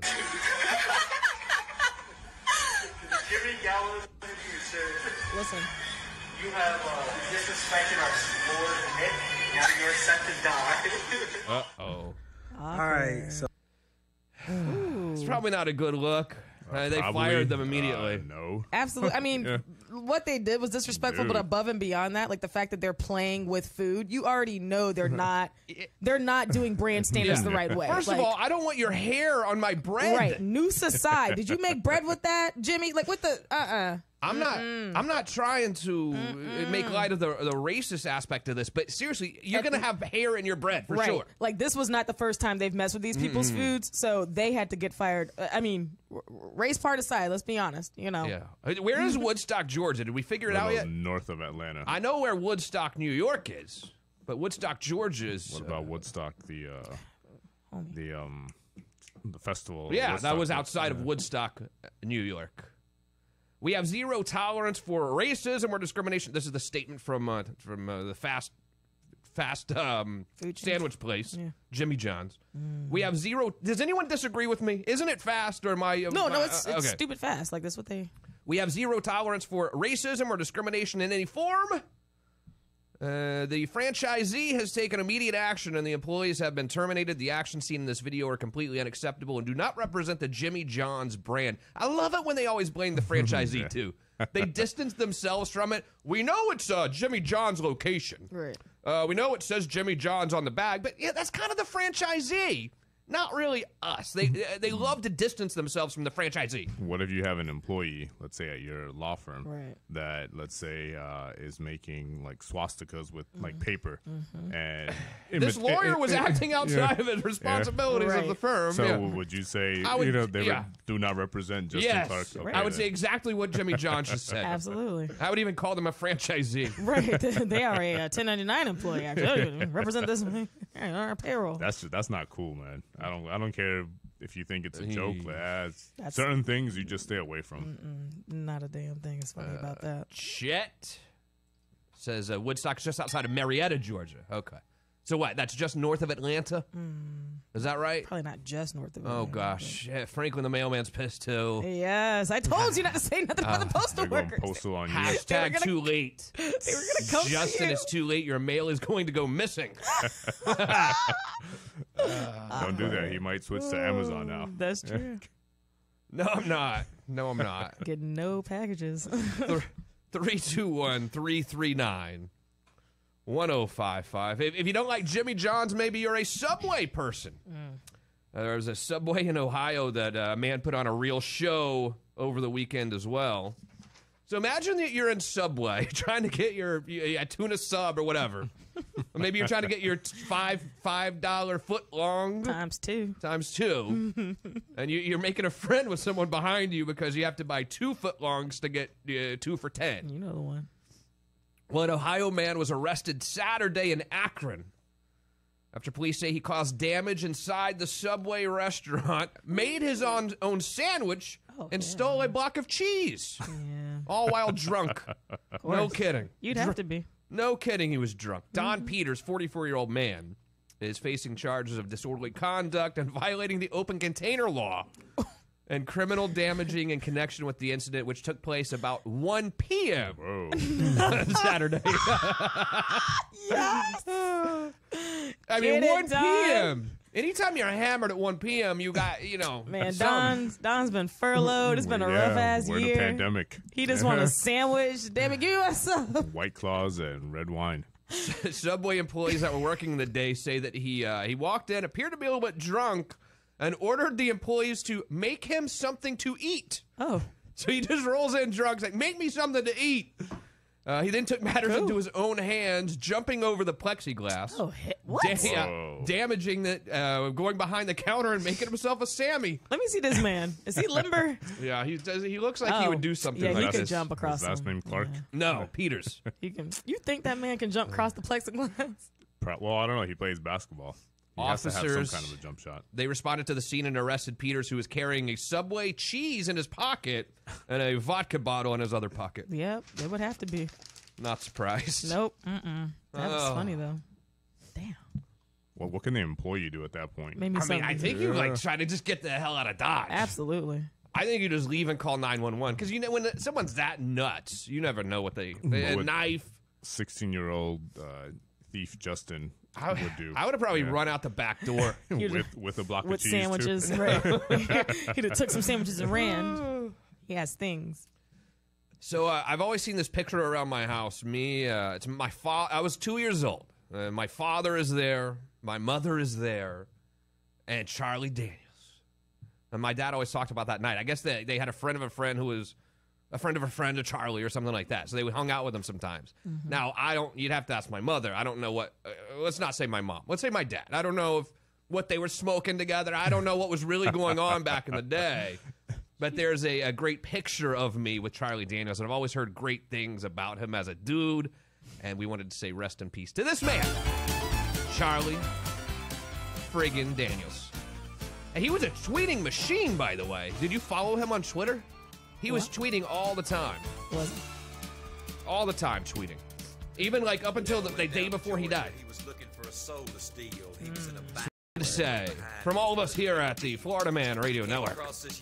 Jimmy Gallo, sir. Listen. You have disrespected our Lord and Nick. Now you're set to die. Uh-oh. All right, so. It's probably not a good look. They fired them immediately. No. Absolutely. I mean, what they did was disrespectful, but above and beyond that, like the fact that they're playing with food, you already know they're not doing brand standards the right way. First of all, I don't want your hair on my bread. Right. Noose aside, did you make bread with that, Jimmy? Like with the I'm not trying to make light of the racist aspect of this, but seriously, you're going to have hair in your bread for sure. Like this was not the first time they've messed with these people's foods, so they had to get fired. I mean, race part aside, let's be honest, you know. Yeah. Where is Woodstock, Georgia? Did we figure it out yet? North of Atlanta. I know where Woodstock, New York is, but Woodstock, Georgia is. What about Woodstock, the festival? Yeah, Woodstock, that was outside of Woodstock, New York. We have zero tolerance for racism or discrimination. This is the statement from the fast sandwich place, Jimmy John's. We have zero. Does anyone disagree with me? Isn't it fast or am I? No, it's okay. stupid fast. Like that's what they. We have zero tolerance for racism or discrimination in any form. The franchisee has taken immediate action and the employees have been terminated. The actions seen in this video are completely unacceptable and do not represent the Jimmy John's brand. I love it when they always blame the franchisee, too. They distance themselves from it. We know it's Jimmy John's location. Right. We know it says Jimmy John's on the bag, but yeah, that's kind of the franchisee. Not really us. They love to distance themselves from the franchisee. What if you have an employee, let's say at your law firm, right, that let's say is making like swastikas with like paper, and this lawyer was acting outside of his responsibilities of the firm. So would you say they do not represent Justin Clark? Okay, I would say exactly what Jimmy John just said. Absolutely. I would even call them a franchisee. Right. They are a 1099 employee. Actually, represent this on our payroll. That's not cool, man. I don't care if you think it's a joke. Certain things you just stay away from. Not a damn thing is funny about that. Chet says Woodstock's just outside of Marietta, Georgia. Okay. So what? That's just north of Atlanta? Is that right? Probably not just north of Atlanta. Oh, gosh. Yeah, Franklin the mailman's pissed, too. Yes. I told you not to say nothing about the postal workers. Postal on you. Hashtag too late. They were going to come Justin, it's too late. Your mail is going to go missing. Don't do that. He might switch to Amazon now. That's true. No, I'm not. Get no packages. 321-339-1055. If you don't like Jimmy John's, maybe you're a Subway person. There was a Subway in Ohio that a man put on a real show over the weekend as well. So imagine that you're in Subway trying to get your tuna sub or whatever. Maybe you're trying to get your $5 foot long times two, and you're making a friend with someone behind you because you have to buy 2 foot longs to get 2 for $10. You know the one. Well, an Ohio man was arrested Saturday in Akron after police say he caused damage inside the Subway restaurant, made his own sandwich, and stole a block of cheese. Yeah. All while drunk. No kidding. You'd have to be. No kidding, he was drunk. Don Peters, 44-year-old man, is facing charges of disorderly conduct and violating the open container law and criminal damaging in connection with the incident, which took place about 1 p.m. Saturday. Yes! I mean, 1 p.m. Anytime you're hammered at 1 p.m., you got, Man, Don's been furloughed. It's been a rough-ass we're in year. a pandemic. He just want a sandwich. Damn it, give us some. White Claws and red wine. Subway employees that were working the day say that he walked in, appeared to be a little bit drunk, and ordered the employees to make him something to eat. Oh. So he just rolls in drunk, like, make me something to eat. He then took matters into his own hands, jumping over the plexiglass. Oh, what? Damaging that, going behind the counter and making himself a Sammy. Let me see this man. Is he limber? Yeah, he does. He looks like he would do something like he this. could jump across. His last name Clark? Yeah. No, Peters. He can. You think that man can jump across the plexiglass? Well, I don't know. He plays basketball. He Officers, has to have some kind of a jump shot. They responded to the scene and arrested Peters, who was carrying a Subway cheese in his pocket and a vodka bottle in his other pocket. Yep, it would have to be. Not surprised. Nope. That was funny, though. Damn. Well, what can the employee do at that point? I think you try to just get the hell out of Dodge. Absolutely. I think you just leave and call 911 because when someone's that nuts, you never know what a knife. 16-year-old thief Justin would do. I would have probably run out the back door with a block with of cheese sandwiches. too. Right. He'd have took some sandwiches and ran. He has things. So I've always seen this picture around my house. It's my father. I was 2 years old. My father is there. My mother is there, and Charlie Daniels. And my dad always talked about that night. I guess they had a friend of a friend who was a friend of a friend of Charlie or something like that. So they hung out with him sometimes. Mm-hmm. Now you'd have to ask my mother. I don't know what. Let's not say my mom. Let's say my dad. I don't know what they were smoking together. I don't know what was really going on back in the day. But there's a great picture of me with Charlie Daniels, and I've always heard great things about him as a dude, and we wanted to say rest in peace to this man, Charlie friggin' Daniels. And he was a tweeting machine, by the way. Did you follow him on Twitter? He was tweeting all the time. Was he? All the time tweeting. Even like up until the day before he died. He was looking for a soul to steal. He was in a back. To say from all of us here at the Florida Man Radio Network.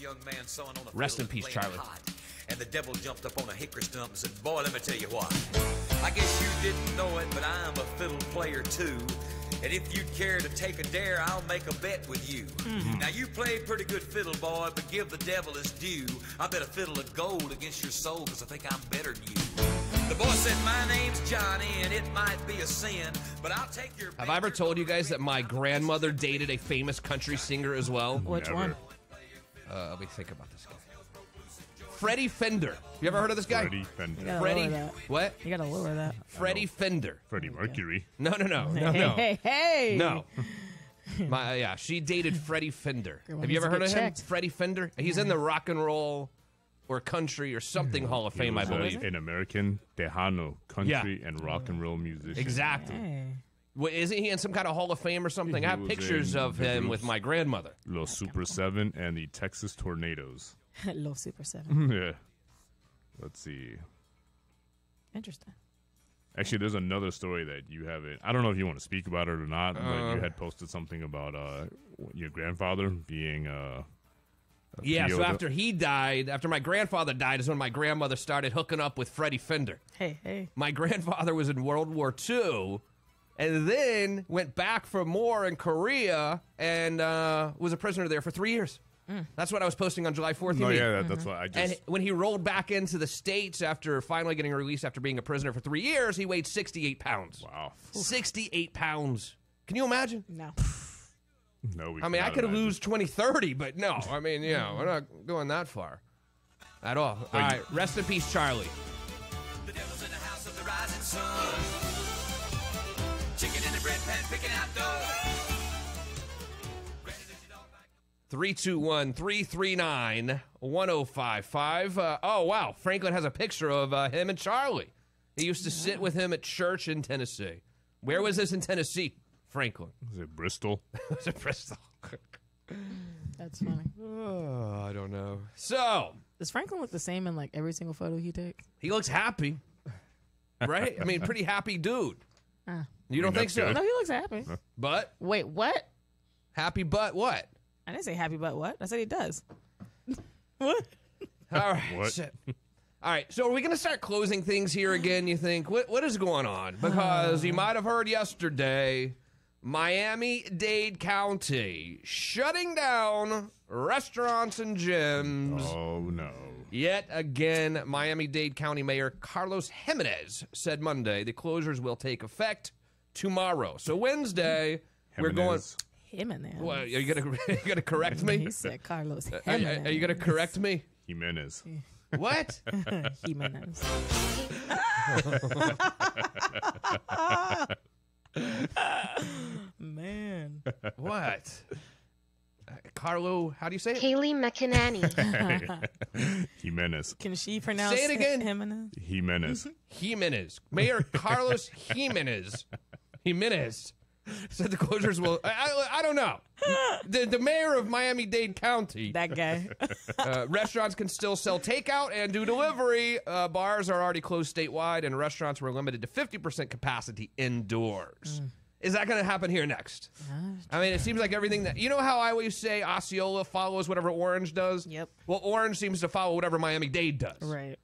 Rest in peace, Charlie. And the devil jumped up on a hickory stump and said, "Boy, let me tell you what. I guess you didn't know it, but I'm a fiddle player too. And if you'd care to take a dare, I'll make a bet with you. Now, you played pretty good fiddle, boy, but give the devil his due. I bet a fiddle of gold against your soul, because I think I'm better than you." The boy said, "My name's Johnny, and it might be a sin, but I'll take your..." Have I ever told you guys that my grandmother dated a famous country singer as well? Which one? Let me think about this guy. Freddie Fender. You ever heard of this guy? Freddie Fender. Freddie, what? You gotta lower that. Freddie Fender. Freddie Mercury. No. Hey. No. She dated Freddie Fender. Have you ever heard of him? Freddie Fender? He's in the Rock and Roll or Country or something Hall of Fame, I believe. An American Tejano country and rock and roll musician. Exactly. Hey. Well, isn't he in some kind of Hall of Fame or something? I have pictures of him with my grandmother. Los Super 7 and the Texas Tornadoes. Los Super 7. Yeah. Let's see. Interesting. Actually, there's another story that you haven't. I don't know if you want to speak about it or not, but you had posted something about your grandfather being so after he died, after my grandfather died, is when my grandmother started hooking up with Freddie Fender. Hey. My grandfather was in World War II, and then went back for more in Korea, and was a prisoner there for 3 years. That's what I was posting on July 4th. Oh, yeah, that's what I just... And when he rolled back into the States after finally getting released after being a prisoner for 3 years, he weighed 68 pounds. Wow. 68 pounds. Can you imagine? No. No, we I mean, I could imagine. lose 20-30, but no. I mean, we're not going that far at all. All right, rest in peace, Charlie. The devil's in the house of the rising sun. Chick 321-339-1055. Oh, wow. Franklin has a picture of him and Charlie. He used to sit with him at church in Tennessee. Where was this in Tennessee, Franklin? Was it Bristol? Was it Bristol? That's funny. Oh, I don't know. So, does Franklin look the same in like every single photo he takes? He looks happy, right? I mean, pretty happy dude. You don't think so? No, he looks happy. But wait, what? Happy but what? I didn't say happy but what. I said he does. What? All right. What? All right, so are we going to start closing things here again, you think? What is going on? Because you might have heard yesterday, Miami-Dade County shutting down restaurants and gyms. Oh, no. Yet again, Miami-Dade County Mayor Carlos Jimenez said Monday the closures will take effect tomorrow. So Wednesday, we're going... Jimenez. Well, are you gonna correct me? He said Carlos Are Jimenez. you going to correct me? Jimenez. What? Jimenez. Man. What? Carlo, how do you say it? Kaylee McEnany. Jimenez. Can she pronounce Say it again. Jimenez? Jimenez. Jimenez. Mayor Carlos Jimenez. Jimenez said the closures will... I don't know. The mayor of Miami-Dade County. That guy. Restaurants can still sell takeout and do delivery. Bars are already closed statewide, and restaurants were limited to 50% capacity indoors. Is that going to happen here next? I mean, it seems like everything that... You know how I always say Osceola follows whatever Orange does? Yep. Well, Orange seems to follow whatever Miami-Dade does. Right.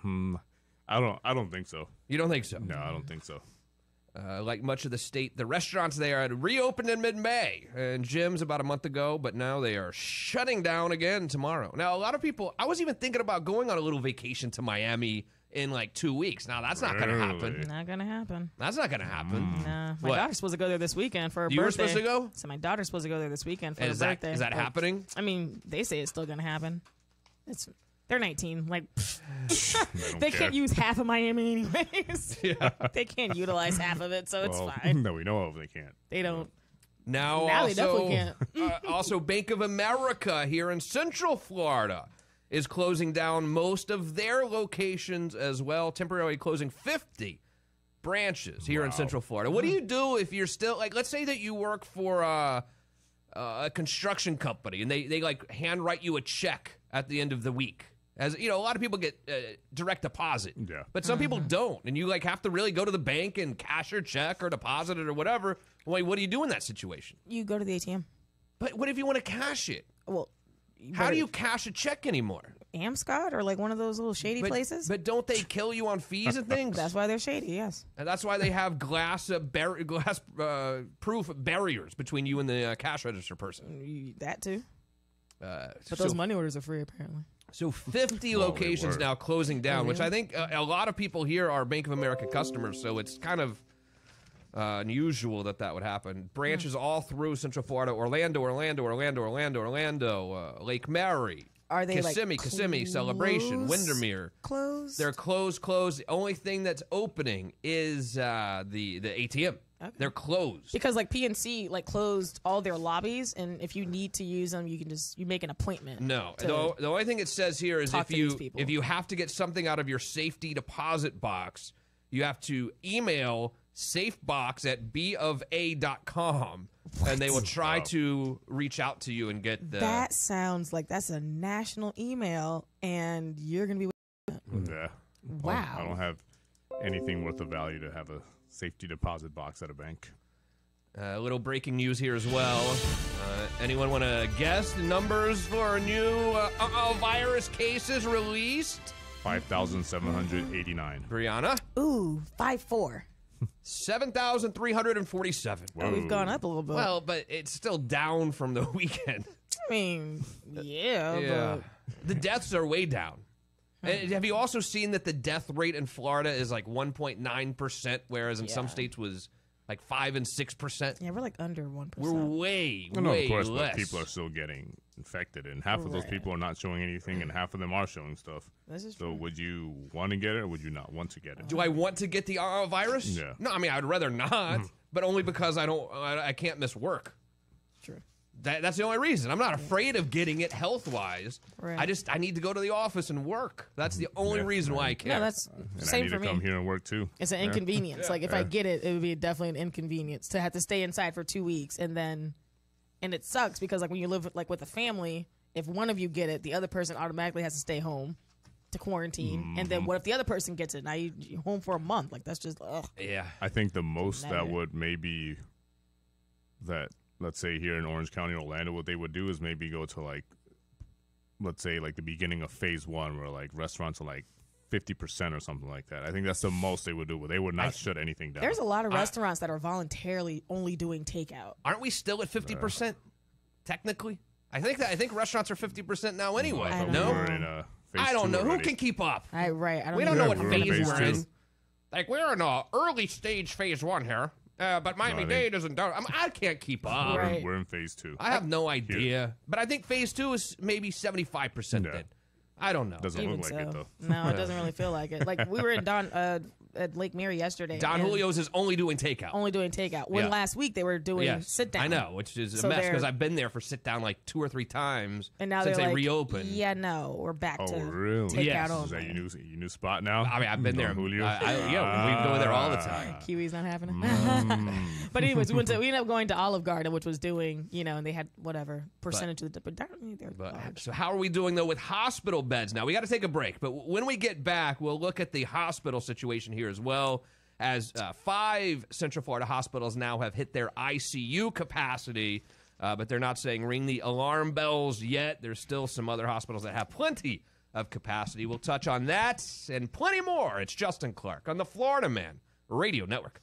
I don't think so. You don't think so? No, I don't think so. Like much of the state, the restaurants there had reopened in mid-May and gyms about a month ago, but now they are shutting down again tomorrow. Now, a lot of people, I was even thinking about going on a little vacation to Miami in like 2 weeks. Now, that's not going to happen. Not going to happen. That's not going to happen. Nah. My What? daughter's supposed to go there this weekend for her birthday. You were supposed to go? So my daughter's supposed to go there this weekend for And her is that- birthday. is that But, happening? I mean, they say it's still going to happen. They're 19. Like, they can't use half of Miami anyways. Yeah. They can't utilize half of it, so it's fine. No, we know of they can't. They don't. Now Now also, they definitely can't. also, Bank of America here in Central Florida is closing down most of their locations as well, temporarily closing 50 branches here in Central Florida. What do you do if you're still, like, let's say that you work for a construction company and they like handwrite you a check at the end of the week? As you know, a lot of people get direct deposit, but some people don't, and you like have to really go to the bank and cash your check or deposit it or whatever. Well, what do you do in that situation? You go to the ATM. But what if you want to cash it? Well, how do you cash a check anymore? Amscot or like one of those little shady places? But don't they kill you on fees and things? That's why they're shady, yes. And that's why they have glass proof barriers between you and the cash register person. That too. But But those money orders are free, apparently. So 50 Well, locations they were. now closing down, Oh, which really? I think a lot of people here are Bank of America customers, so it's kind of unusual that would happen. Branches all through Central Florida, Orlando, Lake Mary, Are they Kissimmee, Celebration, closed? Windermere. Closed? They're closed. The only thing that's opening is the ATM. Okay. They're closed. Because like PNC like closed all their lobbies, and if you need to use them, you can you make an appointment. No, to the only thing it says here is talk to these people. if you have to get something out of your safety deposit box, you have to email safebox@bofa.com, and they will try to reach out to you and get the. That sounds like that's a national email, and you're gonna be. Yeah. Wow. I don't have anything worth of value to have a safety deposit box at a bank. A little breaking news here as well. Anyone want to guess the numbers for new virus cases released? 5,789. Brianna? Ooh, 5-4. 7,347. Oh, we've gone up a little bit. Well, but it's still down from the weekend. I mean, yeah. Yeah. The deaths are way down. And have you also seen that the death rate in Florida is like 1.9%, whereas in some states was like 5 and 6%? Yeah, we're like under 1%. We're way, No, way of course, less. but people are still getting infected, and half of those people are not showing anything, and half of them are showing stuff. This is so would you want to get it, or would you not want to get it? Do I want to get the virus? Yeah. No, I mean, I'd rather not, but only because I can't miss work. True. That's the only reason. I'm not afraid of getting it health-wise. Right. I need to go to the office and work. That's the only reason why I care. No, that's And same I need for to me. come here and work too. It's an inconvenience. Like if I get it, it would be definitely an inconvenience to have to stay inside for 2 weeks, and it sucks because like when you live with a family, if one of you get it, the other person automatically has to stay home to quarantine, and then what if the other person gets it? Now you're home for a month. Like that's just yeah. I think the most that Nightmare. would maybe that, let's say here in Orange County, Orlando, what they would do is maybe go to like, let's say like the beginning of phase 1 where like restaurants are like 50% or something like that. I think that's the most they would do, but they would not shut anything down. There's a lot of restaurants that are voluntarily only doing takeout. Aren't we still at 50% technically? I think restaurants are 50% now anyway. I don't No? know. I don't know. Who can keep up? I don't We don't know what We're in phase phase we're 2. in. Like, we're in early stage phase 1 here. But Miami-Dade isn't done. I can't keep up. We're in phase 2. I have no idea. But I think phase 2 is maybe 75% dead. I don't know. Doesn't Even look like it, so. though. No, it doesn't really feel like it. Like we were in at Lake Mary yesterday. Don and Julio's is only doing takeout. only doing takeout. When Yeah. last week they were doing sit down. I know, which is a So mess they're- because I've been there for sit down like 2 or 3 times And now since they're they like, reopened. yeah, no, we're back Oh, to really? takeout Yes. only. Is that your new spot now? I mean, I've been there. Don Julio? We go there all the time. Kiwi's not happening. But anyways, we ended up going to Olive Garden, which was doing, and they had whatever percentage of the. But they're large. So how are we doing, though, with hospital beds now? We got to take a break. But when we get back, we'll look at the hospital situation here as well, as 5 Central Florida hospitals now have hit their ICU capacity. But they're not saying ring the alarm bells yet. There's still some other hospitals that have plenty of capacity. We'll touch on that and plenty more. It's Justin Clark on the Florida Man Radio Network.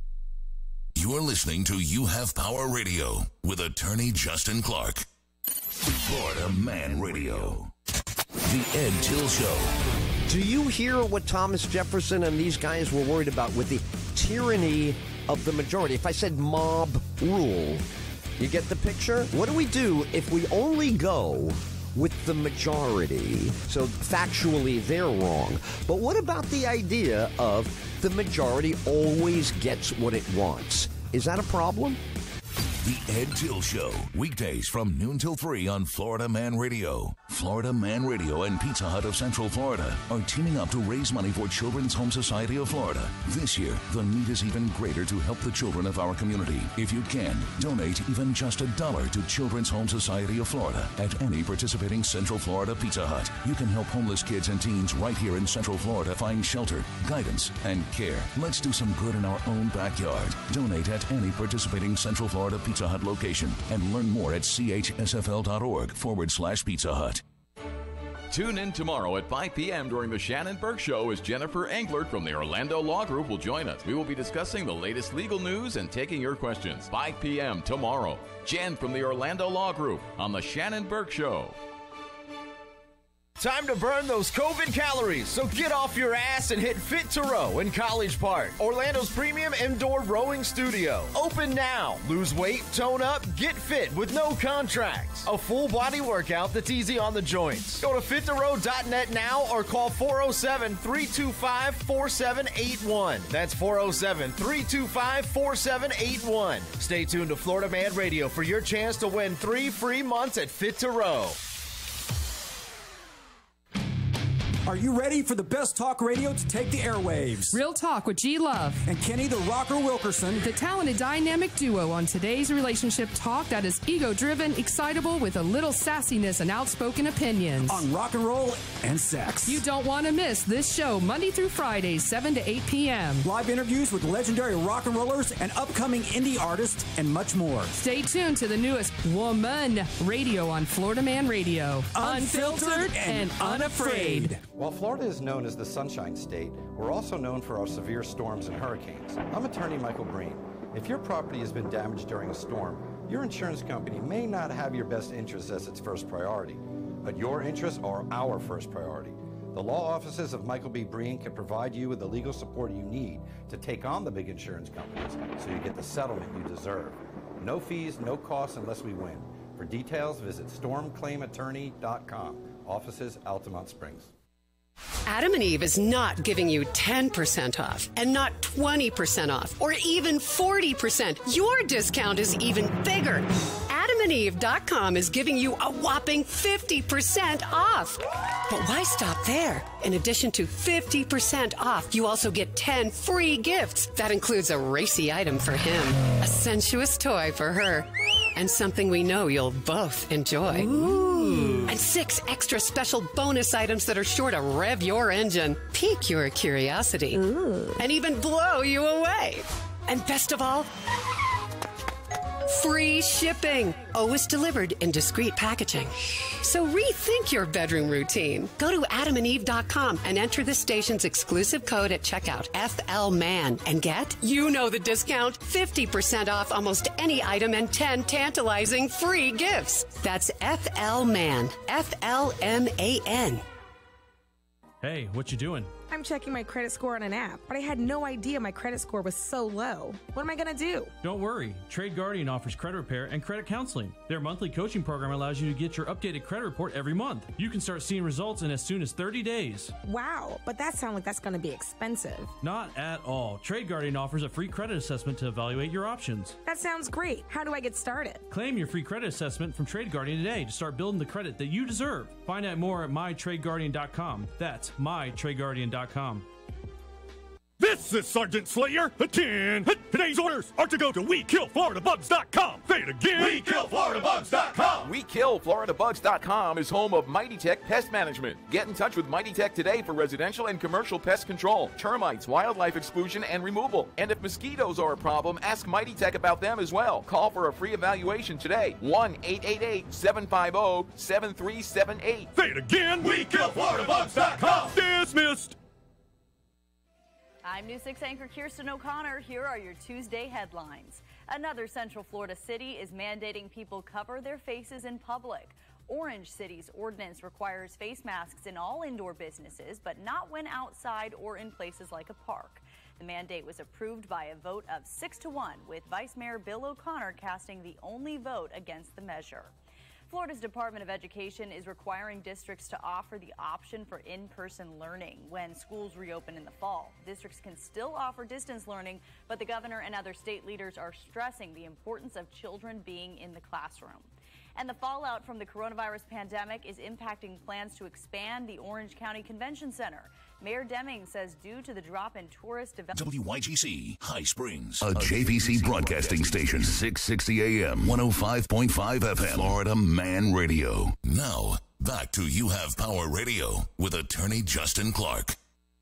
You're listening to You Have Power Radio with attorney Justin Clark. Florida Man Radio. The Ed Till Show. Do you hear what Thomas Jefferson and these guys were worried about with the tyranny of the majority? If I said mob rule, you get the picture? What do we do if we only go with the majority? So factually, they're wrong. But what about the idea of the majority always gets what it wants? Is that a problem? The Ed Till Show. Weekdays from noon till 3 on Florida Man Radio. Florida Man Radio and Pizza Hut of Central Florida are teaming up to raise money for Children's Home Society of Florida. This year, the need is even greater to help the children of our community. If you can, donate even just $1 to Children's Home Society of Florida at any participating Central Florida Pizza Hut. You can help homeless kids and teens right here in Central Florida find shelter, guidance, and care. Let's do some good in our own backyard. Donate at any participating Central Florida Pizza Hut location and learn more at chsfl.org/Pizza Hut. Tune in tomorrow at 5 p.m. during the Shannon Burke Show as Jennifer Englert from the Orlando Law Group will join us. We will be discussing the latest legal news and taking your questions. 5 p.m. tomorrow. Jen from the Orlando Law Group on the Shannon Burke Show. Time to burn those COVID calories, so get off your ass and hit Fit to Row in College Park, Orlando's premium indoor rowing studio. Open now. Lose weight, tone up, get fit with no contracts. A full body workout that's easy on the joints. Go to fittorow.net now or call 407-325-4781. That's 407-325-4781. Stay tuned to Florida Man Radio for your chance to win 3 free months at Fit to Row. Are you ready for the best talk radio to take the airwaves? Real Talk with G Love and Kenny the Rocker Wilkerson, the talented dynamic duo on today's relationship talk that is ego-driven, excitable, with a little sassiness and outspoken opinions on rock and roll and sex. You don't want to miss this show Monday through Friday, 7 to 8 p.m. Live interviews with legendary rock and rollers and upcoming indie artists and much more. Stay tuned to the newest Woman Radio on Florida Man Radio. Unfiltered and unafraid. While Florida is known as the Sunshine State, we're also known for our severe storms and hurricanes. I'm attorney Michael Breen. If your property has been damaged during a storm, your insurance company may not have your best interests as its first priority, but your interests are our first priority. The law offices of Michael B. Breen can provide you with the legal support you need to take on the big insurance companies so you get the settlement you deserve. No fees, no costs unless we win. For details, visit stormclaimattorney.com. Offices, Altamont Springs. Adam and Eve is not giving you 10% off and not 20% off or even 40%. Your discount is even bigger. Adam AdamandEve.com is giving you a whopping 50% off. But why stop there? In addition to 50% off, you also get 10 free gifts. That includes a racy item for him, a sensuous toy for her, and something we know you'll both enjoy. Ooh. And 6 extra special bonus items that are sure to rev your engine, pique your curiosity, and even blow you away. And best of all, free shipping. Always delivered in discreet packaging. So rethink your bedroom routine. Go to AdamandEve.com and enter the station's exclusive code at checkout, FLMAN, and get, you know the discount, 50% off almost any item and 10 tantalizing free gifts. That's FLMAN, FLMAN. Hey, what you doing? I'm checking my credit score on an app, but I had no idea my credit score was so low. What am I going to do? Don't worry. Trade Guardian offers credit repair and credit counseling. Their monthly coaching program allows you to get your updated credit report every month. You can start seeing results in as soon as 30 days. Wow, but that sounds like that's going to be expensive. Not at all. Trade Guardian offers a free credit assessment to evaluate your options. That sounds great. How do I get started? Claim your free credit assessment from Trade Guardian today to start building the credit that you deserve. Find out more at mytradeguardian.com. That's mytradeguardian.com. This is Sergeant Slayer again. Today's orders are to go to WeKillFloridaBugs.com. Say it again. WeKillFloridaBugs.com. WeKillFloridaBugs.com is home of Mighty Tech Pest Management. Get in touch with Mighty Tech today for residential and commercial pest control, termites, wildlife exclusion, and removal. And if mosquitoes are a problem, ask Mighty Tech about them as well. Call for a free evaluation today. 1-888-750-7378. Say it again. WeKillFloridaBugs.com. Dismissed. I'm News 6 anchor Kirsten O'Connor. Here are your Tuesday headlines. Another Central Florida city is mandating people cover their faces in public. Orange City's ordinance requires face masks in all indoor businesses, but not when outside or in places like a park. The mandate was approved by a vote of 6-1, with Vice Mayor Bill O'Connor casting the only vote against the measure. Florida's Department of Education is requiring districts to offer the option for in-person learning when schools reopen in the fall. Districts can still offer distance learning, but the governor and other state leaders are stressing the importance of children being in the classroom. And the fallout from the coronavirus pandemic is impacting plans to expand the Orange County Convention Center. Mayor Deming says due to the drop in tourist development. WYGC, High Springs, a JVC broadcasting station, 660 AM, 105.5 FM, Florida Man Radio. Now, back to You Have Power Radio with attorney Justin Clark.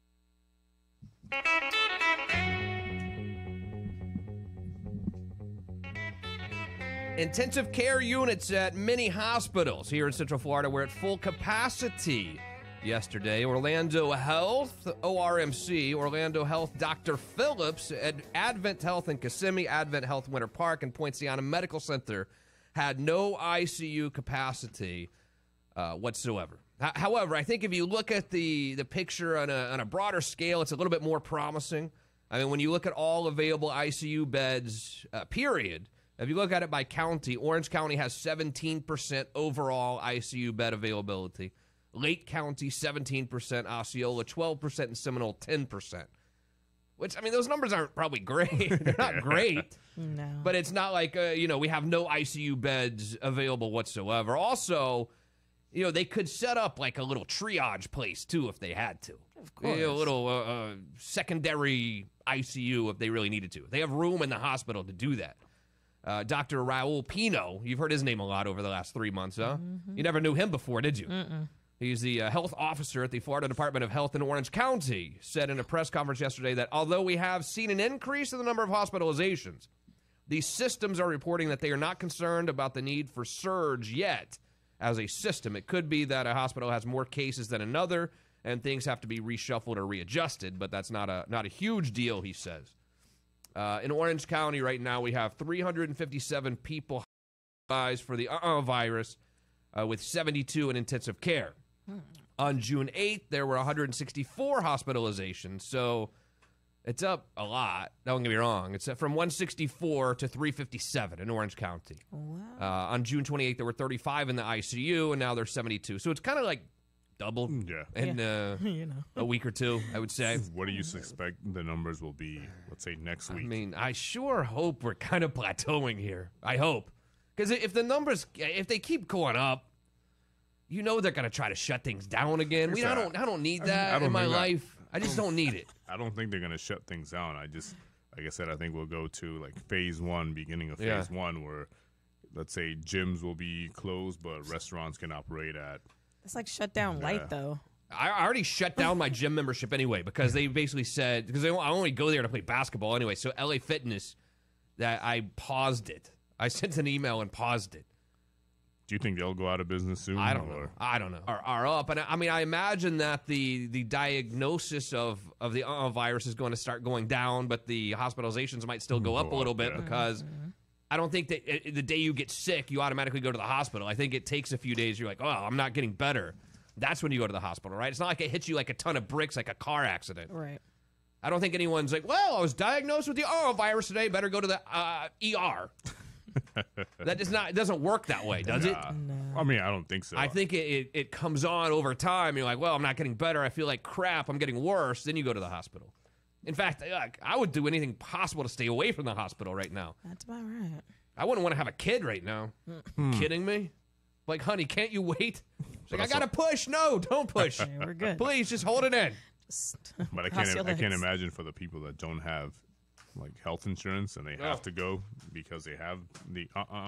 Intensive care units at many hospitals here in Central Florida were at full capacity yesterday. Orlando Health, ORMC, Orlando Health, Dr. Phillips at Advent Health in Kissimmee, Advent Health Winter Park, and Poinciana Medical Center had no ICU capacity whatsoever. However, I think if you look at the picture on a broader scale, it's a little bit more promising. I mean, when you look at all available ICU beds, period, if you look at it by county, Orange County has 17% overall ICU bed availability. Lake County, 17%, Osceola, 12%, and Seminole, 10%. Which, I mean, those numbers aren't probably great. They're not great. No. But it's not like, we have no ICU beds available whatsoever. Also, they could set up like a little triage place, too, if they had to. Of course. A little secondary ICU if they really needed to. They have room in the hospital to do that. Dr. Raul Pino, you've heard his name a lot over the last 3 months, huh? Mm-hmm. You never knew him before, did you? Mm-mm. He's the health officer at the Florida Department of Health in Orange County, said in a press conference yesterday that although we have seen an increase in the number of hospitalizations, these systems are reporting that they are not concerned about the need for surge yet as a system. It could be that a hospital has more cases than another and things have to be reshuffled or readjusted, but that's not a huge deal, he says. In Orange County right now, we have 357 people hospitalized for the virus, with 72 in intensive care. On June 8th, there were 164 hospitalizations, so it's up a lot. Don't get me wrong. It's from 164 to 357 in Orange County. Wow. On June 28th, there were 35 in the ICU, and now there's 72. So it's kind of like doubled in a week or two, I would say. What do you suspect the numbers will be, let's say, next week? I mean, I sure hope we're kind of plateauing here. I hope. Because if the numbers, if they keep going up, you know they're going to try to shut things down again. I don't need that in my life. I just don't need it. I don't think they're going to shut things down. Like I said, I think we'll go to like phase 1, beginning of phase 1, where let's say gyms will be closed, but restaurants can operate at. It's like shut down light, though. I already shut down my gym membership anyway because they basically said, because I only go there to play basketball anyway. So LA Fitness, that I paused it. I sent an email and paused it. Do you think they'll go out of business soon? I don't know. Are up. And I mean, I imagine that the diagnosis of the virus is going to start going down, but the hospitalizations might still go up a little bit because I don't think that the day you get sick, you automatically go to the hospital. I think it takes a few days. You're like, oh, I'm not getting better. That's when you go to the hospital, right? It's not like it hits you like a ton of bricks like a car accident. Right. I don't think anyone's like, well, I was diagnosed with the virus today. Better go to the ER. It doesn't work that way, does it? No. I mean, I don't think so. I think it comes on over time. You're like, well, I'm not getting better. I feel like crap. I'm getting worse. Then you go to the hospital. In fact, I would do anything possible to stay away from the hospital right now. That's about right. I wouldn't want to have a kid right now. Kidding me? Like, honey, can't you wait? She's like, I got to push. No, don't push. Okay, we're good. Please, just hold it in. But I can't imagine for the people that don't have like health insurance and they have to go because they have the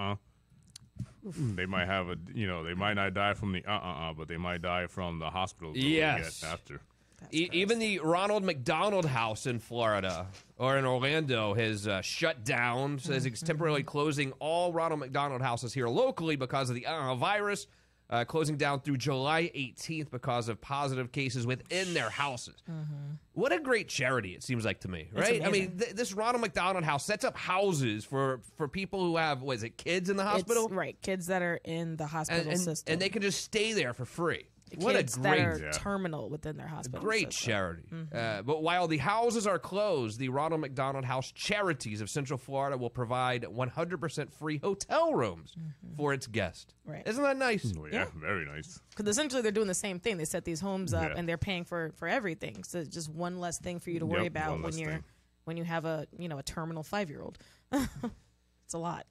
They might have they might not die from the but they might die from the hospital. Yes. After. Even the Ronald McDonald House in Florida or in Orlando has shut down. Says it's temporarily closing all Ronald McDonald houses here locally because of the virus. Closing down through July 18th because of positive cases within their houses. What a great charity it seems like to me, right? I mean, this Ronald McDonald House sets up houses for people who have, kids in the hospital? Right, kids that are in the hospital system. And they can just stay there for free. Kids that are terminal within their hospital. Great charity. But while the houses are closed, the Ronald McDonald House Charities of Central Florida will provide 100% free hotel rooms for its guests. Right. Isn't that nice? Oh, yeah, very nice. Because essentially they're doing the same thing. They set these homes up and they're paying for everything. So it's just one less thing for you to worry about when you have a terminal 5-year-old. It's a lot.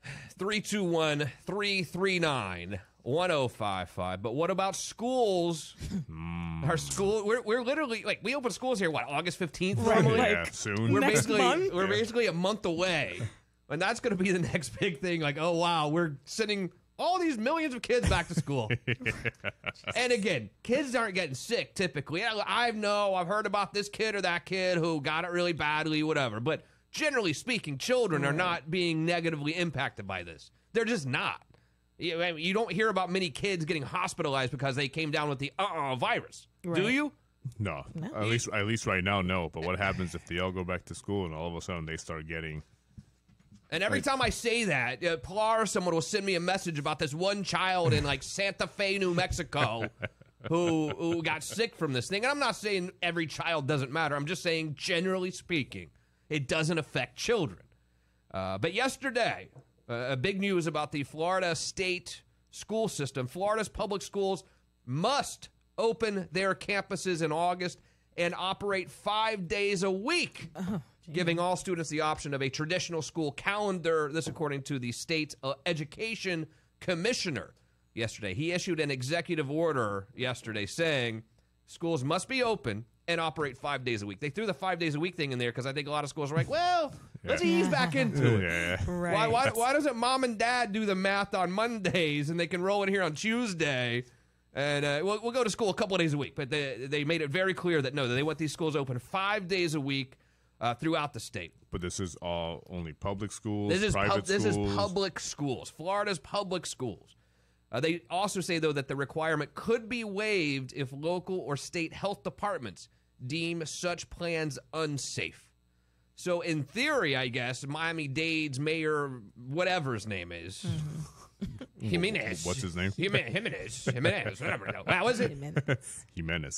321-339-1055. But what about schools? Our school, we're literally we open schools here. What, August 15th? Right, soon. We're basically a month away, and that's going to be the next big thing. Like, oh wow, we're sending all these millions of kids back to school. And again, kids aren't getting sick typically. I've heard about this kid or that kid who got it really badly, whatever. But generally speaking, children are not being negatively impacted by this. They're just not. You don't hear about many kids getting hospitalized because they came down with the virus. Right. Do you? No. At least right now, no. But what happens if they all go back to school and all of a sudden they start getting... And every time I say that, Pilar or someone will send me a message about this one child in Santa Fe, New Mexico who got sick from this thing. And I'm not saying every child doesn't matter. I'm just saying, generally speaking, it doesn't affect children. But yesterday... big news about the Florida state school system. Florida's public schools must open their campuses in August and operate 5 days a week, giving all students the option of a traditional school calendar. This according to the state education commissioner yesterday. He issued an executive order yesterday saying schools must be open and operate 5 days a week. They threw the 5 days a week thing in there because I think a lot of schools are like, well, let's ease back into it. Yeah. Right. Why doesn't mom and dad do the math on Mondays and they can roll in here on Tuesday? And we'll go to school a couple of days a week. But they made it very clear that, no, they want these schools open 5 days a week throughout the state. But this is all only public schools, private schools? This is public schools. Florida's public schools. They also say, though, that the requirement could be waived if local or state health departments deem such plans unsafe. So in theory, I guess, Miami-Dade's mayor, whatever his name is, Jimenez. What's his name? Jimenez, whatever. What was it? Jimenez.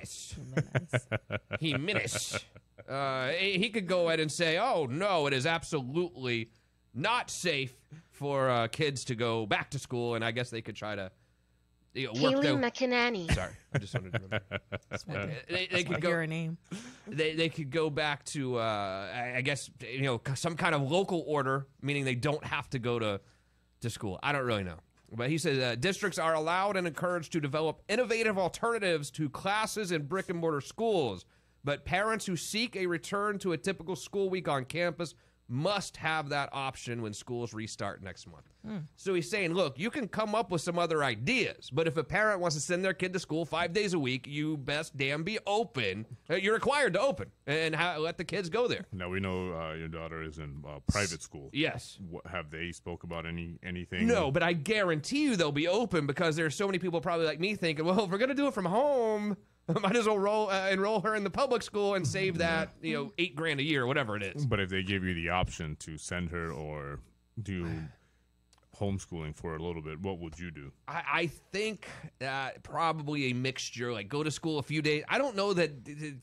He could go ahead and say, oh, no, it is absolutely not safe for kids to go back to school, and I guess they could try to Haley McEnany. Sorry, I just wanted to remember. They could go. Hear a name. They could go back to I guess some kind of local order, meaning they don't have to go to to school. I don't really know. But he says districts are allowed and encouraged to develop innovative alternatives to classes in brick-and-mortar schools. But parents who seek a return to a typical school week on campus must have that option when schools restart next month. So he's saying, look, you can come up with some other ideas, but if a parent wants to send their kid to school 5 days a week, you best damn be open. You're required to open and let the kids go there. Now, we know your daughter is in private school. Yes. Have they spoke about anything? No, but I guarantee you they'll be open because there's so many people probably like me thinking, well, if we're going to do it from home, might as well enroll her in the public school and save that, $8,000 a year, whatever it is. But if they give you the option to send her or do homeschooling for a little bit, what would you do? I think probably a mixture, like go to school a few days. I don't know that.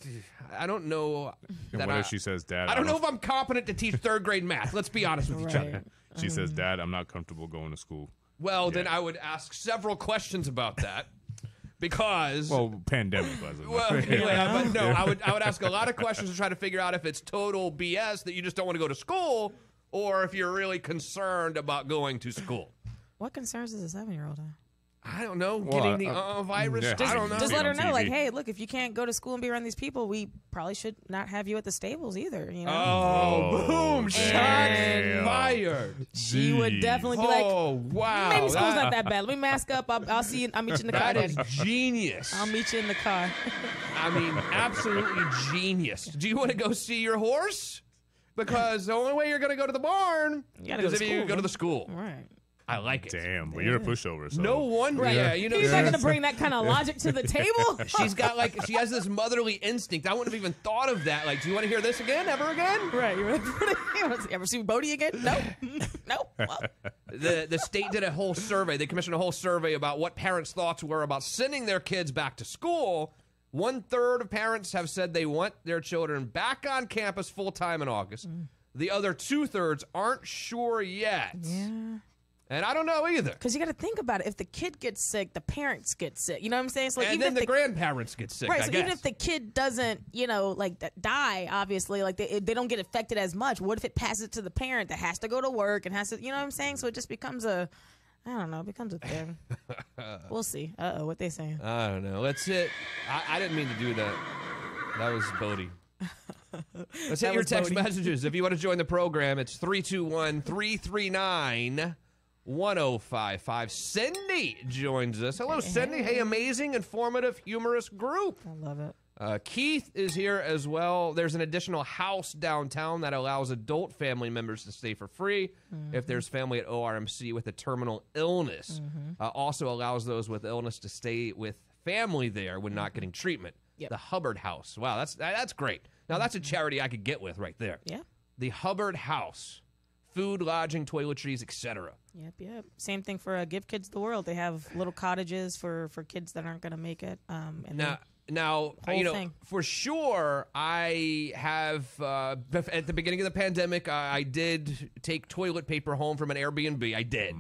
I don't know. And that what if she says, Dad? I don't know if I'm competent to teach third grade math. Let's be honest with each other. She says, Dad, I'm not comfortable going to school. Well, then I would ask several questions about that. Because pandemic wasn't. Well, but no, I would ask a lot of questions to try to figure out if it's total BS that you just don't want to go to school, or if you're really concerned about going to school. What concerns does a 7-year-old have? I don't know. Getting the virus. Yeah. I don't know. Just let her know, like, hey, look, if you can't go to school and be around these people, we probably should not have you at the stables either. You know? Oh, boom! Shots fired. She would definitely be like, "Oh, wow, maybe school's not that bad. Let me mask up. I'll see you. I'll meet you in the car. That is Daddy. genius. I'll meet you in the car." I mean, absolutely genius. Do you want to go see your horse? Because the only way you're going to go to the barn is if you go to the school. Right. I like it. Damn, well, you're a pushover. So. No wonder. Right. Yeah, He's not going to bring that kind of logic to the table. She has this motherly instinct. I wouldn't have even thought of that. Like, do you want to hear this again? Ever again? Right. You ever see Bodie again? No. No. Well. The state did a whole survey. They commissioned a whole survey about what parents' thoughts were about sending their kids back to school. 1/3 of parents have said they want their children back on campus full-time in August. The other 2/3 aren't sure yet. Yeah. And I don't know either. Because you got to think about it. If the kid gets sick, the parents get sick. You know what I'm saying? So like, and even then if the grandparents get sick, right, I so guess. even if the kid doesn't, die, obviously, like they don't get affected as much. What if it passes to the parent that has to go to work and has to, you know what I'm saying? So it just becomes it becomes a thing. We'll see. What they saying? I don't know. Let's hit. I didn't mean to do that. That was Bodie. Let's hit your text messages. If you want to join the program, it's 321-339-1055. Cindy joins us. Hello, Cindy. Hey, amazing, informative, humorous group. I love it. Keith is here as well. There's an additional house downtown that allows adult family members to stay for free if there's family at ORMC with a terminal illness. Also allows those with illness to stay with family there when not getting treatment. Yep. The Hubbard House. Wow, that's great. Now, that's a charity I could get with right there. Yeah. The Hubbard House. Food, lodging, toiletries, etc. Yep. Same thing for Give Kids the World. They have little cottages for kids that aren't going to make it. Now, thing. for sure, I have, at the beginning of the pandemic, I did take toilet paper home from an Airbnb. I did.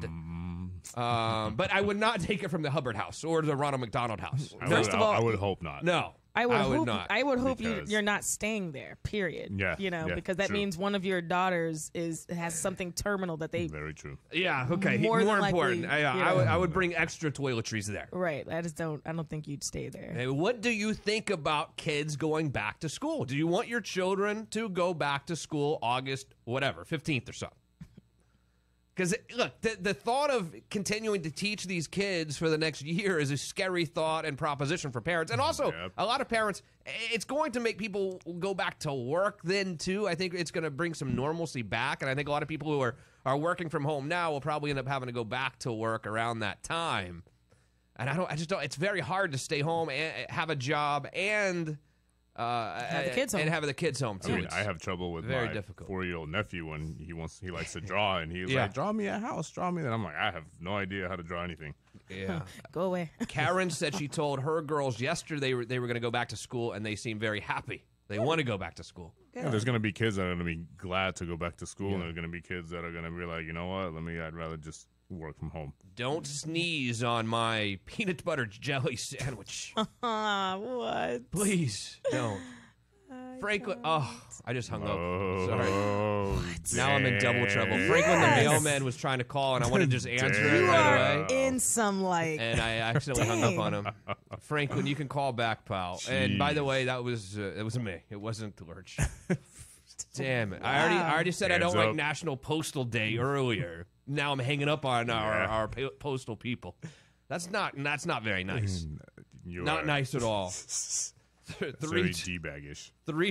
But I would not take it from the Hubbard House or the Ronald McDonald House. First of all, I would hope not. No. I would hope because- you're not staying there, period. Yeah, because that true. means one of your daughters has something terminal that they Very true. Yeah, okay. More than important. likely, I would bring extra toiletries there. right. I don't think you'd stay there. Hey, what do you think about kids going back to school? Do you want your children to go back to school August, 15th or something? Because, look, the thought of continuing to teach these kids for the next year is a scary thought and proposition for parents. And also, a lot of parents, it's going to make people go back to work then, too. I think it's going to bring some normalcy back. And I think a lot of people who are working from home now will probably end up having to go back to work around that time. And I just don't, it's very hard to stay home and have a job and have the kids home. And having the kids home, too. I mean, I have trouble with very my difficult. 4-year-old nephew when he likes to draw, and he's Yeah. like, draw me a house, draw me that. I'm like, I have no idea how to draw anything. Yeah. Go away. Karen said she told her girls yesterday they were going to go back to school, and they seem very happy. They want to go back to school. Yeah, there's going to be kids that are going to be glad to go back to school, and there's going to be kids that are going to be like, you know what, I'd rather just work from home. Don't sneeze on my peanut butter jelly sandwich. What? Please don't. Franklin. Oh, I just hung up. Sorry. What? Now I'm in double trouble. Franklin, the mailman, was trying to call, and I wanted to just answer it You right are away. in some like. And I accidentally hung up on him. Franklin, you can call back, pal. And by the way, it was me. It wasn't Lurch. Damn it! I already said I don't like National Postal Day earlier. Now I'm hanging up on our postal people. That's not very nice. Not nice at all. Very D-baggish.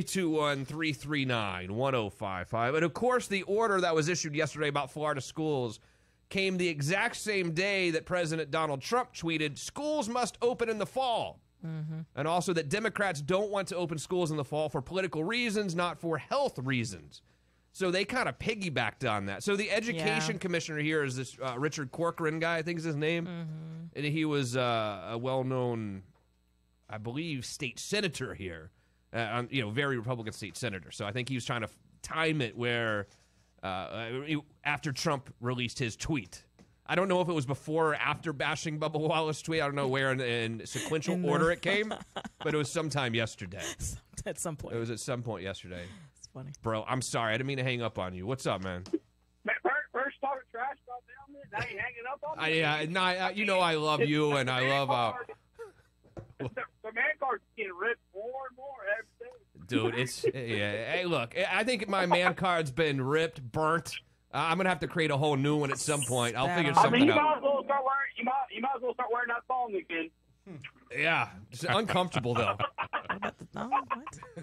321-339-1055. And of course, the order that was issued yesterday about Florida schools came the exact same day that President Donald Trump tweeted, "Schools must open in the fall." And also that Democrats don't want to open schools in the fall for political reasons, not for health reasons. So they kind of piggybacked on that. So the education commissioner here is this Richard Corcoran guy, I think is his name. And he was a well-known, I believe, state senator here. Very Republican state senator. So I think he was trying to time it where after Trump released his tweet. I don't know if it was before or after bashing Bubba Wallace tweet. I don't know where in sequential order it came, but it was sometime yesterday. At some point. It was at some point yesterday. It's funny. Bro, I'm sorry. I didn't mean to hang up on you. What's up, man? First talking trash about them, now you hanging up on me? You know I love you, and I love... the man card's getting ripped more and more every day. Dude, hey, look, I think my man card's been ripped, burnt. I'm going to have to create a whole new one at some point. I'll figure something out. You might as well start wearing that thong again. Yeah, it's uncomfortable, though. But, no, I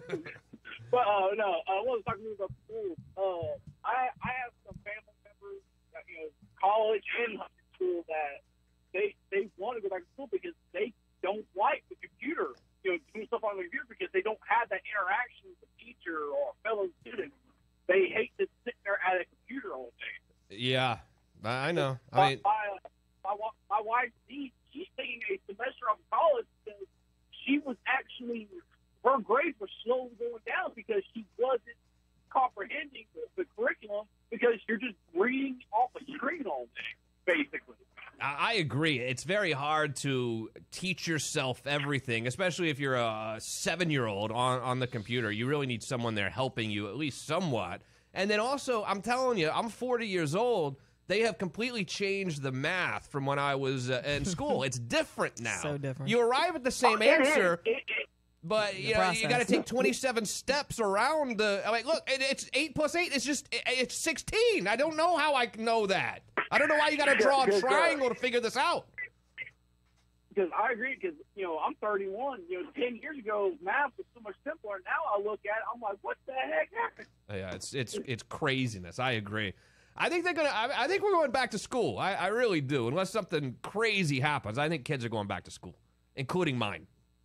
was talking to you about school. I have some family members that, college and high school that they want to go back to school because they don't like the computer, doing stuff on the computer because they don't have that interaction with a teacher or a fellow student. They hate to sit there at a computer all day. Yeah, I know. My wife, she's taking a semester of college because she was actually, her grades were slowly going down because she wasn't comprehending the curriculum because you're just reading off a screen all day, basically. I agree. It's very hard to teach yourself everything, especially if you're a 7-year-old on the computer. You really need someone there helping you at least somewhat. And then also, I'm telling you, I'm 40 years old. They have completely changed the math from when I was in school. It's different now. So different. You arrive at the same answer, but you got to take 27 steps around the. Look, it's 8 plus 8. It's 16. I don't know how I know that. I don't know why you got to draw a triangle to figure this out. Because I agree, because, I'm 31. 10 years ago, math was so much simpler. Now I look at it, I'm like, what the heck happened? Yeah, it's craziness. I agree. I think they're I think we're going back to school. I really do. Unless something crazy happens, I think kids are going back to school, including mine.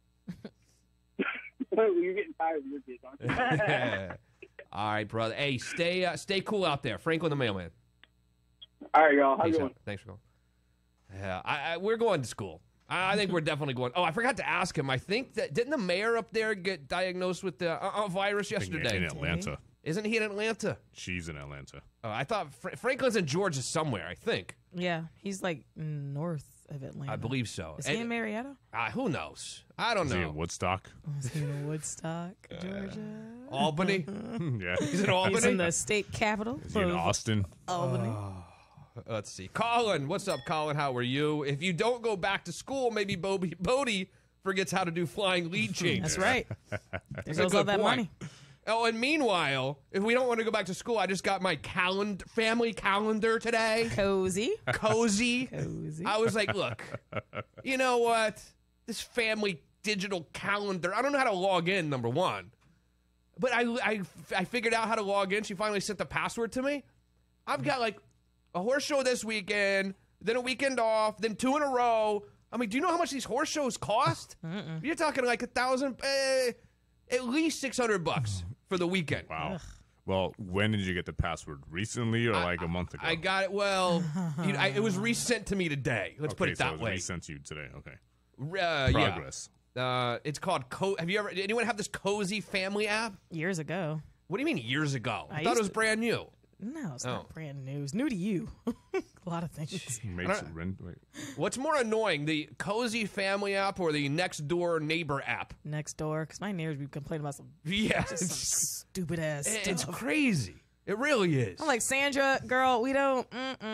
You're getting tired of your kids, aren't you? All right, brother. Hey, stay cool out there. Franklin the mailman. All right, y'all. How you doing? Thanks for calling. Yeah, we're going to school. I think we're definitely going. Oh, I forgot to ask him. I think didn't the mayor up there get diagnosed with the virus yesterday? In Atlanta. Isn't he in Atlanta? She's in Atlanta. Oh, I thought Franklin's in Georgia somewhere, I think. Yeah, he's like north of Atlanta. I believe so. Is he in Marietta? Who knows? I don't know. Is he in Woodstock? Is he in Woodstock, Georgia? Albany? Yeah. He's in Albany? He's in the state capital. Is he in Austin? Albany. Let's see. Colin, what's up, Colin? How are you? If you don't go back to school, maybe Bodie forgets how to do flying lead changes. That's right. There goes all that money. Oh, and meanwhile, if we don't want to go back to school, I just got my family calendar today. Cozy. I was like, look, you know what? This family digital calendar, I don't know how to log in, number one. But I figured out how to log in. She finally sent the password to me. I've got like a horse show this weekend, then a weekend off, then 2 in a row. I mean, do you know how much these horse shows cost? You're talking like $1,000, at least $600 for the weekend. Wow. Well, when did you get the password? Recently or like a month ago? I got it. Well, it was resent to me today. Let's put it that way. Resent to you today. Okay. Progress. Yeah. It's called did anyone have this Cozy family app? Years ago. What do you mean years ago? I thought it was brand new. No, it's not brand new. It's new to you. A lot of things. What's more annoying, the Cozy Family app or the Nextdoor Neighbor app? Nextdoor, because my neighbors be complaining about some, some stupid ass stuff. It's crazy. It really is. I'm like, Sandra, girl, we don't,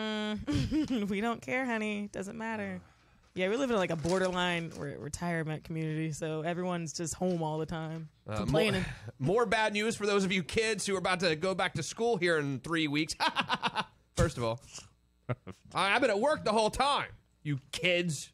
we don't care, honey. Doesn't matter. Yeah, we live in like a borderline retirement community, so everyone's just home all the time complaining. More bad news for those of you kids who are about to go back to school here in 3 weeks. First of all, I've been at work the whole time. You kids.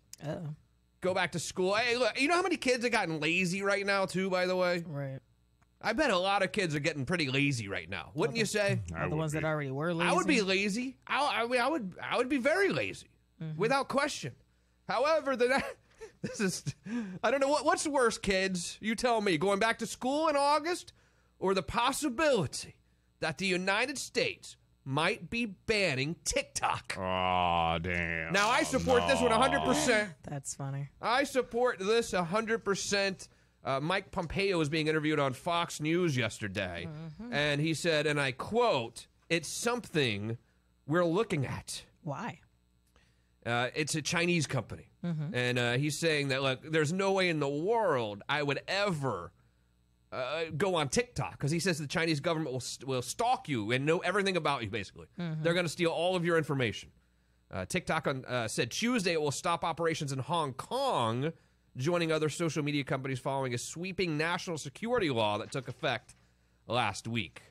Go back to school. Hey, look, you know how many kids have gotten lazy right now, too, by the way? Right. I bet a lot of kids are getting pretty lazy right now. Wouldn't you say? The ones that already were lazy. I would be lazy. I would be very lazy, without question. However, this is, I don't know, what's worse, kids? You tell me, going back to school in August or the possibility that the United States might be banning TikTok? Oh, damn. Now, I support this one 100%. That's funny. I support this 100%. Mike Pompeo was being interviewed on Fox News yesterday, and he said, and I quote, "It's something we're looking at." Why? It's a Chinese company. And he's saying that, look, there's no way in the world I would ever go on TikTok, because he says the Chinese government will stalk you and know everything about you, basically. They're going to steal all of your information. TikTok said Tuesday it will stop operations in Hong Kong, joining other social media companies following a sweeping national security law that took effect last week.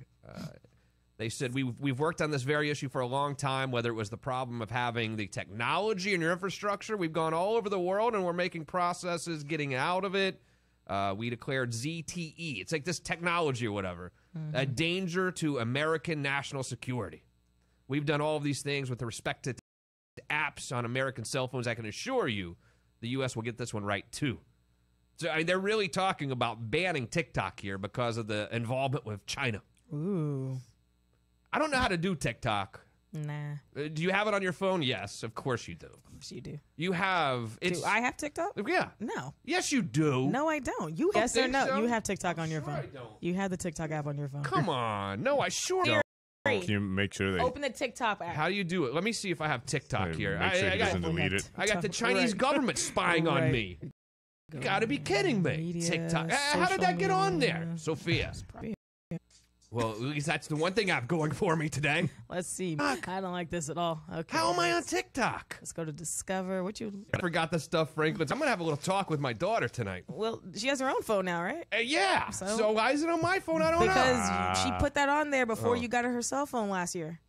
They said, we've worked on this very issue for a long time, whether it was the problem of having the technology in your infrastructure. We've gone all over the world, and we're making processes getting out of it. We declared ZTE. It's like this technology or whatever, a danger to American national security. We've done all of these things with respect to apps on American cell phones. I can assure you the U.S. will get this one right, too. So they're really talking about banning TikTok here because of the involvement with China. Ooh. I don't know how to do TikTok. Nah. Do you have it on your phone? Yes, of course you do. Of course you do. You have. Do I have TikTok? Yeah. No. Yes, you do. No, I don't. You yes or no? So? You have TikTok on your phone. I don't. You have the TikTok app on your phone. Come on. No, I sure don't. Can you make sure they open the TikTok app? How do you do it? Let me see if I have TikTok here. Make sure he doesn't delete it. I got the Chinese government spying on me. You gotta be kidding me. Media, TikTok. How did that get on there, Sophia? Well, at least that's the one thing I have going for me today. Let's see. I don't like this at all. Okay. How am I on TikTok? Let's go to Discover. I forgot the stuff, Franklin. I'm going to have a little talk with my daughter tonight. Well, she has her own phone now, right? Yeah. So why is it on my phone? I don't know. Because she put that on there before you got her cell phone last year.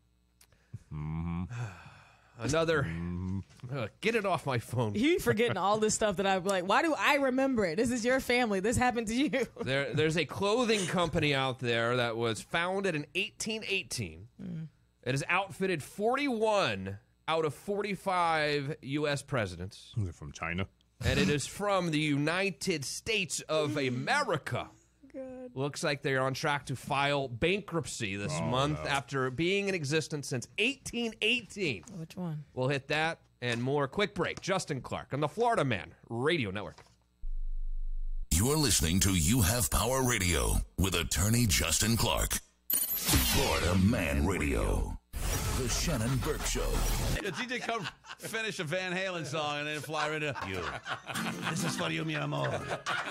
Another. Get it off my phone. You forgetting all this stuff that I'm like, why do I remember it? This is your family. This happened to you. There's a clothing company out there that was founded in 1818. It has outfitted 41 out of 45 U.S. presidents. They're from China. And it is from the United States of America. God. Looks like they're on track to file bankruptcy this month after being in existence since 1818. Which one? We'll hit that and more. Quick break. Justin Clark on the Florida Man Radio Network. You're listening to You Have Power Radio with attorney Justin Clark. Florida Man Radio. The Shannon Burke Show. He did come finish a Van Halen song and then fly right into you. This is for you, mi amor.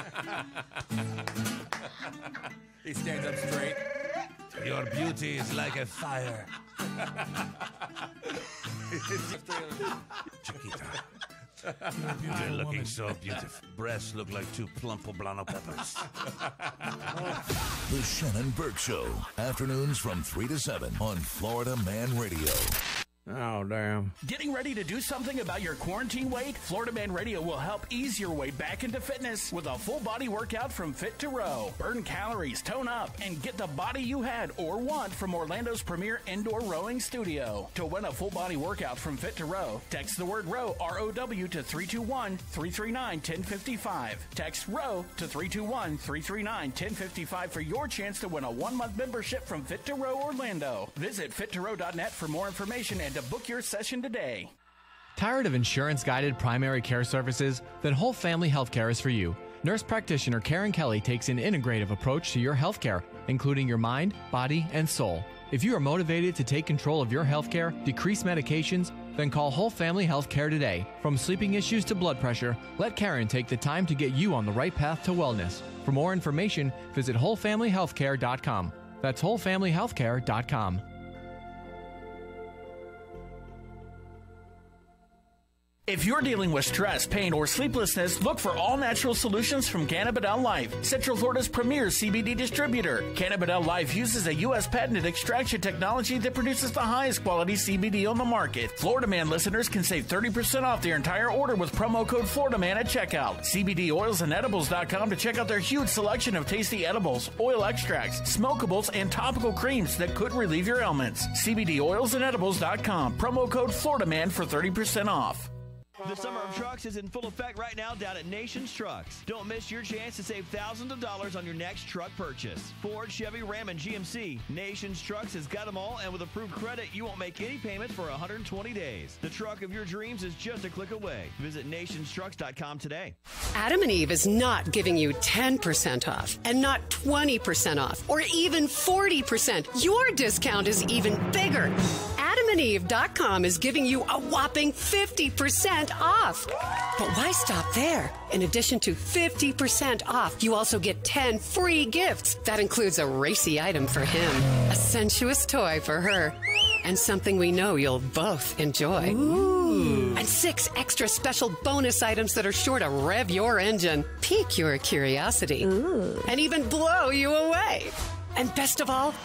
He stands up straight. Your beauty is like a fire. Chiquita. You're looking so beautiful. Breasts look like two plump poblano peppers. The Shannon Burke Show. Afternoons from 3 to 7 on Florida Man Radio. Oh, damn. Getting ready to do something about your quarantine weight? Florida Man Radio will help ease your way back into fitness with a full body workout from Fit to Row. Burn calories, tone up, and get the body you had or want from Orlando's premier indoor rowing studio. To win a full body workout from Fit to Row, text the word ROW, R-O-W, to 321-339-1055. Text ROW to 321-339-1055 for your chance to win a 1-month membership from Fit to Row Orlando. Visit fittorow.net for more information and to book your session today. Tired of insurance-guided primary care services? Then Whole Family Healthcare is for you. Nurse practitioner Karen Kelly takes an integrative approach to your healthcare, including your mind, body, and soul. If you are motivated to take control of your healthcare, decrease medications, then call Whole Family Healthcare today. From sleeping issues to blood pressure, let Karen take the time to get you on the right path to wellness. For more information, visit WholeFamilyHealthcare.com. That's WholeFamilyHealthcare.com. If you're dealing with stress, pain, or sleeplessness, look for all-natural solutions from Cannabidel Life, Central Florida's premier CBD distributor. Cannabidel Life uses a U.S. patented extraction technology that produces the highest quality CBD on the market. Florida Man listeners can save 30% off their entire order with promo code Florida Man at checkout. CBDoilsandedibles.com to check out their huge selection of tasty edibles, oil extracts, smokables, and topical creams that could relieve your ailments. CBDoilsandedibles.com. Promo code Florida Man for 30% off. The summer of trucks is in full effect right now down at Nation's Trucks. Don't miss your chance to save thousands of dollars on your next truck purchase. Ford, Chevy, Ram, and GMC. Nation's Trucks has got them all, and with approved credit, you won't make any payments for 120 days. The truck of your dreams is just a click away. Visit nationstrucks.com today. Adam and Eve is not giving you 10% off and not 20% off or even 40%. Your discount is even bigger. AdamandEve.com is giving you a whopping 50% off. But why stop there? In addition to 50% off, you also get 10 free gifts. That includes a racy item for him, a sensuous toy for her, and something we know you'll both enjoy. Ooh. And 6 extra special bonus items that are sure to rev your engine, pique your curiosity, and even blow you away. And best of all,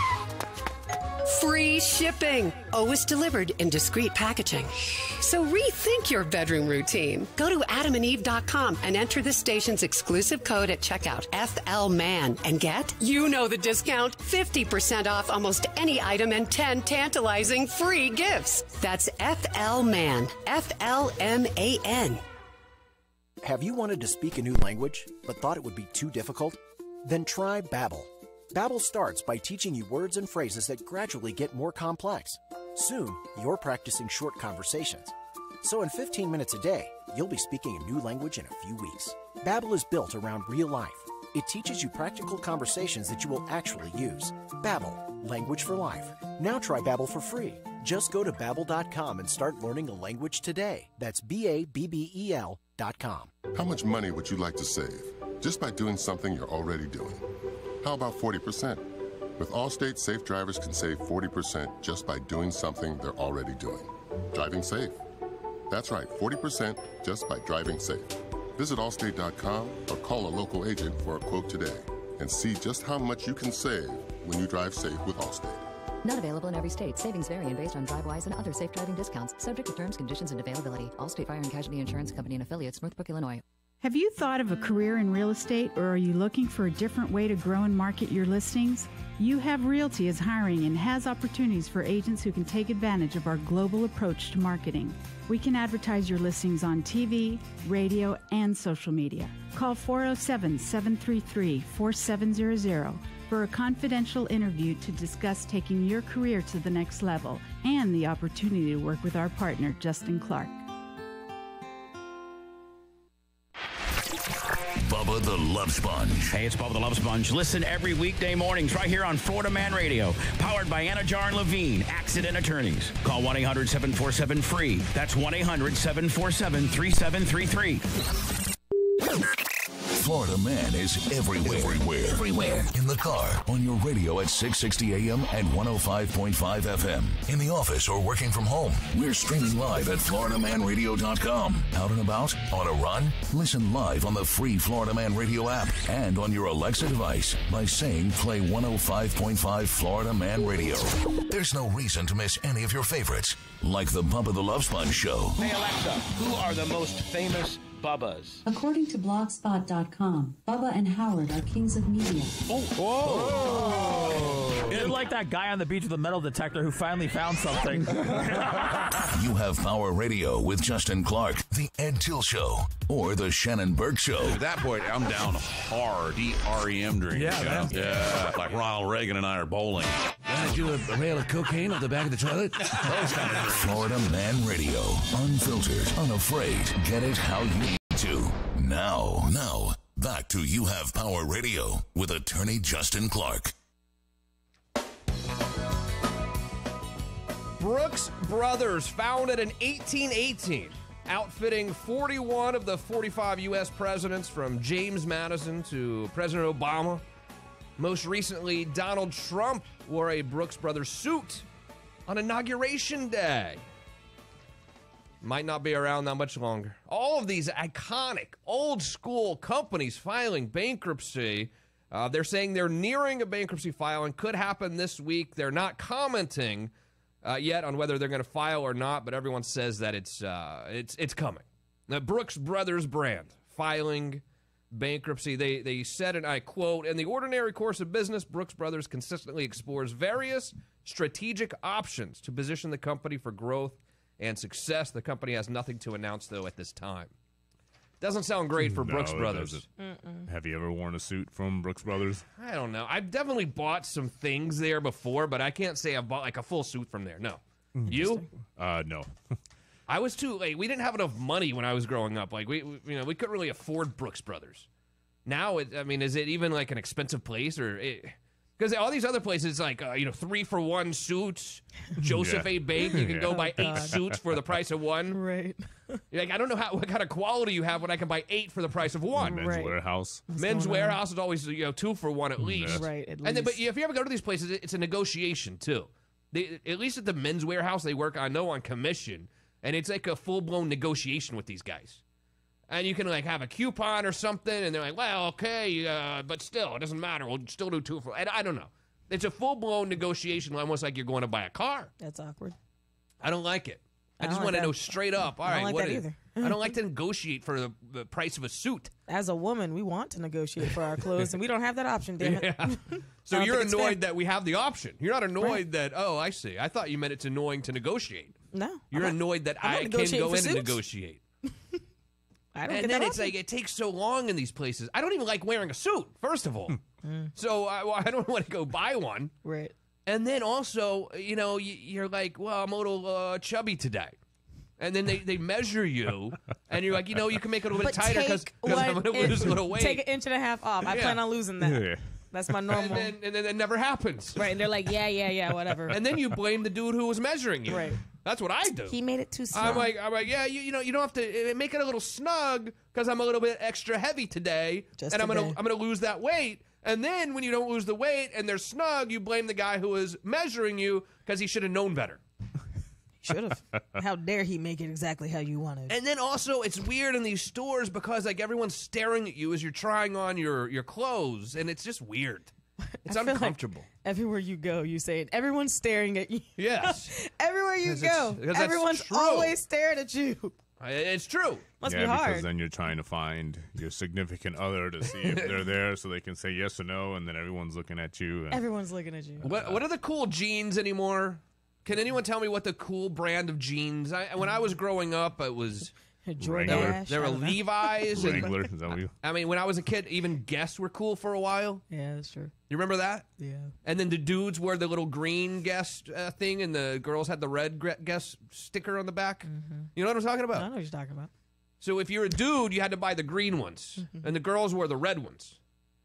free shipping. Always delivered in discreet packaging. So rethink your bedroom routine. Go to adamandeve.com and enter the station's exclusive code at checkout, FLMAN, and get, you know the discount, 50% off almost any item and 10 tantalizing free gifts. That's FLMAN, FLMAN. Have you wanted to speak a new language but thought it would be too difficult? Then try Babbel. Babbel starts by teaching you words and phrases that gradually get more complex. Soon, you're practicing short conversations. So in 15 minutes a day, you'll be speaking a new language in a few weeks. Babbel is built around real life. It teaches you practical conversations that you will actually use. Babbel, language for life. Now try Babbel for free. Just go to Babbel.com and start learning a language today. That's BABBEL.com. How much money would you like to save just by doing something you're already doing? How about 40%? With Allstate, safe drivers can save 40% just by doing something they're already doing. Driving safe. That's right, 40% just by driving safe. Visit Allstate.com or call a local agent for a quote today and see just how much you can save when you drive safe with Allstate. Not available in every state. Savings vary based on DriveWise and other safe driving discounts. Subject to terms, conditions, and availability. Allstate Fire and Casualty Insurance Company and Affiliates, Northbrook, Illinois. Have you thought of a career in real estate, or are you looking for a different way to grow and market your listings? You Have Realty is hiring and has opportunities for agents who can take advantage of our global approach to marketing. We can advertise your listings on TV, radio, and social media. Call 407-733-4700 for a confidential interview to discuss taking your career to the next level and the opportunity to work with our partner, Justin Clark. Bubba the Love Sponge. Hey, it's Bubba the Love Sponge. Listen every weekday mornings right here on Florida Man Radio. Powered by Anna Jar and Levine, Accident Attorneys. Call 1-800-747-FREE. That's 1-800-747-3733. Florida Man is everywhere. In the car, on your radio at 660 AM and 105.5 FM. In the office or working from home. We're streaming live at FloridaManRadio.com. Out and about, on a run, listen live on the free Florida Man Radio app and on your Alexa device by saying play 105.5 Florida Man Radio. There's no reason to miss any of your favorites, like the Bubba the Love Sponge show. Hey Alexa, who are the most famous Bubbas? According to Blogspot.com, Bubba and Howard are kings of media. You're like that guy on the beach with a metal detector who finally found something. You Have Power Radio with Justin Clark, The Ed Till Show, or The Shannon Burke Show. At that point, I'm down hard. REM drink. Yeah, like Ronald Reagan and I are bowling. Want to do a rail of cocaine on the back of the toilet? Those kind of drinks. Florida Man Radio. Unfiltered, unafraid. Get it how you need to. Now, back to You Have Power Radio with attorney Justin Clark. Brooks Brothers, founded in 1818, outfitting 41 of the 45 U.S. presidents from James Madison to President Obama. Most recently, Donald Trump wore a Brooks Brothers suit on Inauguration Day. Might not be around that much longer. All of these iconic, old-school companies filing bankruptcy. They're saying they're nearing a bankruptcy filing. Could happen this week. They're not commenting yet on whether they're going to file or not, but everyone says that it's coming. The Brooks Brothers brand filing bankruptcy. They said, and I quote, "In the ordinary course of business, Brooks Brothers consistently explores various strategic options to position the company for growth and success. The company has nothing to announce, though, at this time." Doesn't sound great for Brooks Brothers. Have you ever worn a suit from Brooks Brothers? I don't know. I've definitely bought some things there before, but I can't say I've bought like a full suit from there. No. You? No. I was too late. We didn't have enough money when I was growing up. Like we couldn't really afford Brooks Brothers. Now, is it even like an expensive place or? Because all these other places, like, 3-for-1 suits, Joseph A. Bank, you can go buy 8 suits for the price of one. Right. You're like, I don't know what kind of quality you have when I can buy 8 for the price of one. Men's Warehouse. Men's Warehouse is always 2-for-1 at least. Right, at least. But if you ever go to these places, it's a negotiation, too. At least at the Men's Warehouse, they work, I know, on commission, and it's like a full-blown negotiation with these guys. And you can, like, have a coupon or something, and they're like, well, okay, but still, it doesn't matter. We'll still do 2 for... And I don't know. It's a full-blown negotiation, almost like you're going to buy a car. That's awkward. I don't like it. I just want to know straight up. All right, I don't like that either. I don't like to negotiate for the price of a suit. As a woman, we want to negotiate for our clothes, and we don't have that option, damn it. Yeah. So you're annoyed that we have the option. You're not annoyed that, oh, I see. I thought you meant it's annoying to negotiate. No. You're annoyed that I can go in and negotiate. And then it's like, it takes so long in these places. I don't even like wearing a suit, first of all. So I don't want to go buy one. Right. And then also, you're like, well, I'm a little chubby today. And then they measure you, and you're like, you can make it a little bit tighter because I'm going to lose a little weight. Take 1.5 inches off. I plan on losing that. Yeah. That's my normal. And then it never happens. Right, and they're like, yeah, whatever. And then you blame the dude who was measuring you. Right. That's what I do. He made it too snug. I'm like, yeah, you don't have to make it a little snug because I'm a little bit extra heavy today, and I'm gonna lose that weight. And then when you don't lose the weight and they're snug, you blame the guy who was measuring you because he should have known better. Should have. How dare he make it exactly how you want it? And then also, it's weird in these stores because like everyone's staring at you as you're trying on your clothes, and it's just weird. It's uncomfortable. Like everywhere you go, you say it. Everyone's staring at you. Yes. Everywhere you go, everyone's always staring at you. It's true. Must be hard. Because then you're trying to find your significant other to see if they're there so they can say yes or no, and then everyone's looking at you. Everyone's looking at you. What are the cool jeans anymore? Can anyone tell me what the cool brand of jeans? When I was growing up, it was... There were Levi's. Wrangler. Is that what you... I mean, when I was a kid, even Guess were cool for a while. Yeah, that's true. You remember that? Yeah. And then the dudes wore the little green Guess thing, and the girls had the red Guess sticker on the back. Mm-hmm. You know what I'm talking about? I know what you're talking about. So if you're a dude, you had to buy the green ones, and the girls wore the red ones.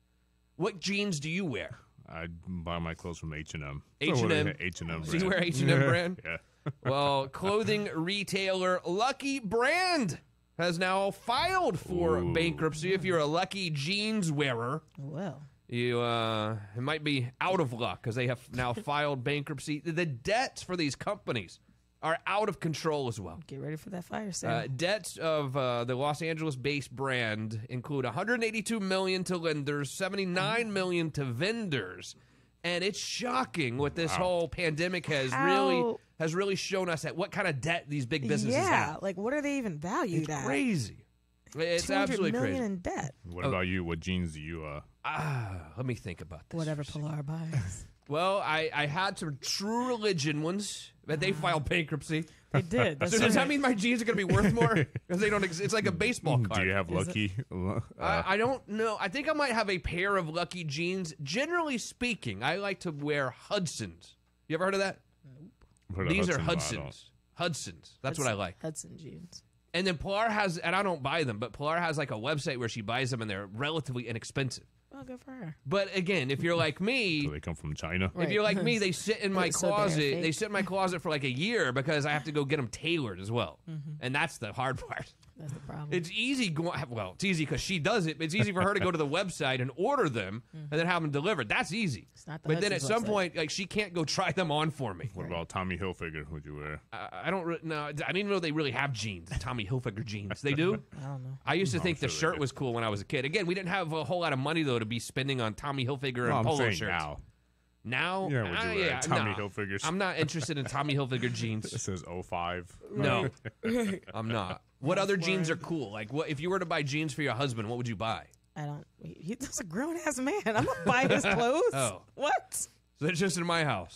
What jeans do you wear? I buy my clothes from H&M. H&M? H&M. So you wear H&M brand? Yeah. Well, clothing retailer Lucky Brand has now filed for bankruptcy. If you're a Lucky jeans wearer, you it might be out of luck because they have now filed bankruptcy. The debts for these companies are out of control as well. Get ready for that fire sale. Debts of the Los Angeles-based brand include $182 million to lenders, $79 million to vendors. And it's shocking what this whole pandemic has really shown us at what kind of debt these big businesses have. Yeah, like what are they even valued at? It's crazy. It's absolutely $200 million crazy. in debt. What about you? What jeans do you? Let me think about this. Whatever Pilar buys. Well, I had some True Religion ones, but they filed bankruptcy. They did. So does that mean my jeans are going to be worth more? Because they don't. It's like a baseball card. Do you have Lucky? I don't know. I think I might have a pair of Lucky jeans. Generally speaking, I like to wear Hudson's. You ever heard of that? Nope. These are Hudson's. Hudson's. That's what I like. Hudson jeans. And then Pilar has, and I don't buy them, but Pilar has like a website where she buys them, and they're relatively inexpensive. Oh, good for her. But again, if you're like me, So they come from China. if you're like me, they sit in my So they're closet. fake. They sit in my closet for like a year because I have to go get them tailored as well, and that's the hard part. That's the problem. It's easy going. Well, it's easy because she does it. But it's easy for her to go to the website and order them and then have them delivered. That's easy. not the But then at Hudson's some website. point, like she can't go try them on for me. What about Tommy Hilfiger? Would you wear? I don't know. I didn't even know they really have jeans. Tommy Hilfiger jeans. They do. I don't know. I used to I'm think the sure they shirt do. was cool when I was a kid. Again, we didn't have a whole lot of money though to be spending on Tommy Hilfiger No, and I'm polo saying shirts. now. Now, Yeah, would you wear Tommy nah. Hilfiger? I'm not interested in Tommy Hilfiger jeans. It says 05. No, I'm not. What other jeans are cool? Like, what if you were to buy jeans for your husband? What would you buy? I don't. He's a grown ass man. I'm not buying his clothes. Oh. What? So that's just in my house.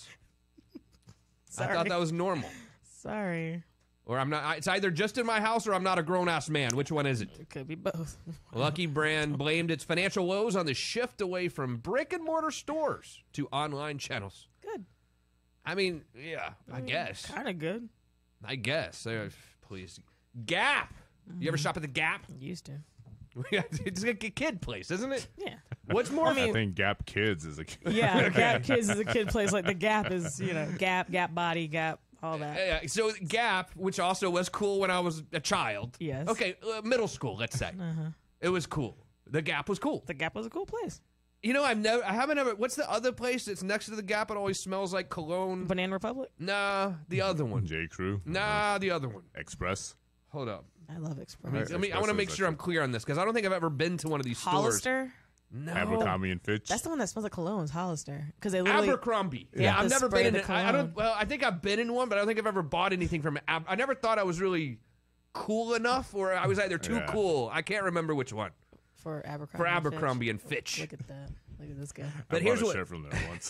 I thought that was normal. Sorry. Or I'm not. It's either just in my house or I'm not a grown ass man. Which one is it? It could be both. Lucky Brand blamed its financial woes on the shift away from brick and mortar stores to online channels. Good. I mean, yeah, I guess. Kind of good. I guess. Please. Gap. You ever shop at the Gap? Used to. It's like a kid place, isn't it? Yeah. What's more? I think Gap Kids is a kid. Yeah, Gap Kids is a kid place. Like the Gap is, Gap Body, Gap, all that. Yeah, so Gap, which also was cool when I was a child. Yes. Okay, middle school, let's say. It was cool. The Gap was cool. The Gap was a cool place. You know, I haven't ever. What's the other place that's next to the Gap? It always smells like cologne. Banana Republic? Nah, the other one. J. Crew. Nah, the other one. Express. Hold up. I love Express. I want to make sure I'm clear on this because I don't think I've ever been to one of these stores. Hollister? No. Abercrombie and Fitch. That's the one that smells like colognes, Hollister. Because they literally Abercrombie. They Yeah, have I've to never spray been in the it. I don't. cologne. Well, I think I've been in one, but I don't think I've ever bought anything from it. I never thought I was really cool enough, or I was either too cool. I can't remember which one. For Abercrombie. For Abercrombie and Fitch. Look at that. Look at this guy. But I here's bought a what. shirt from there once.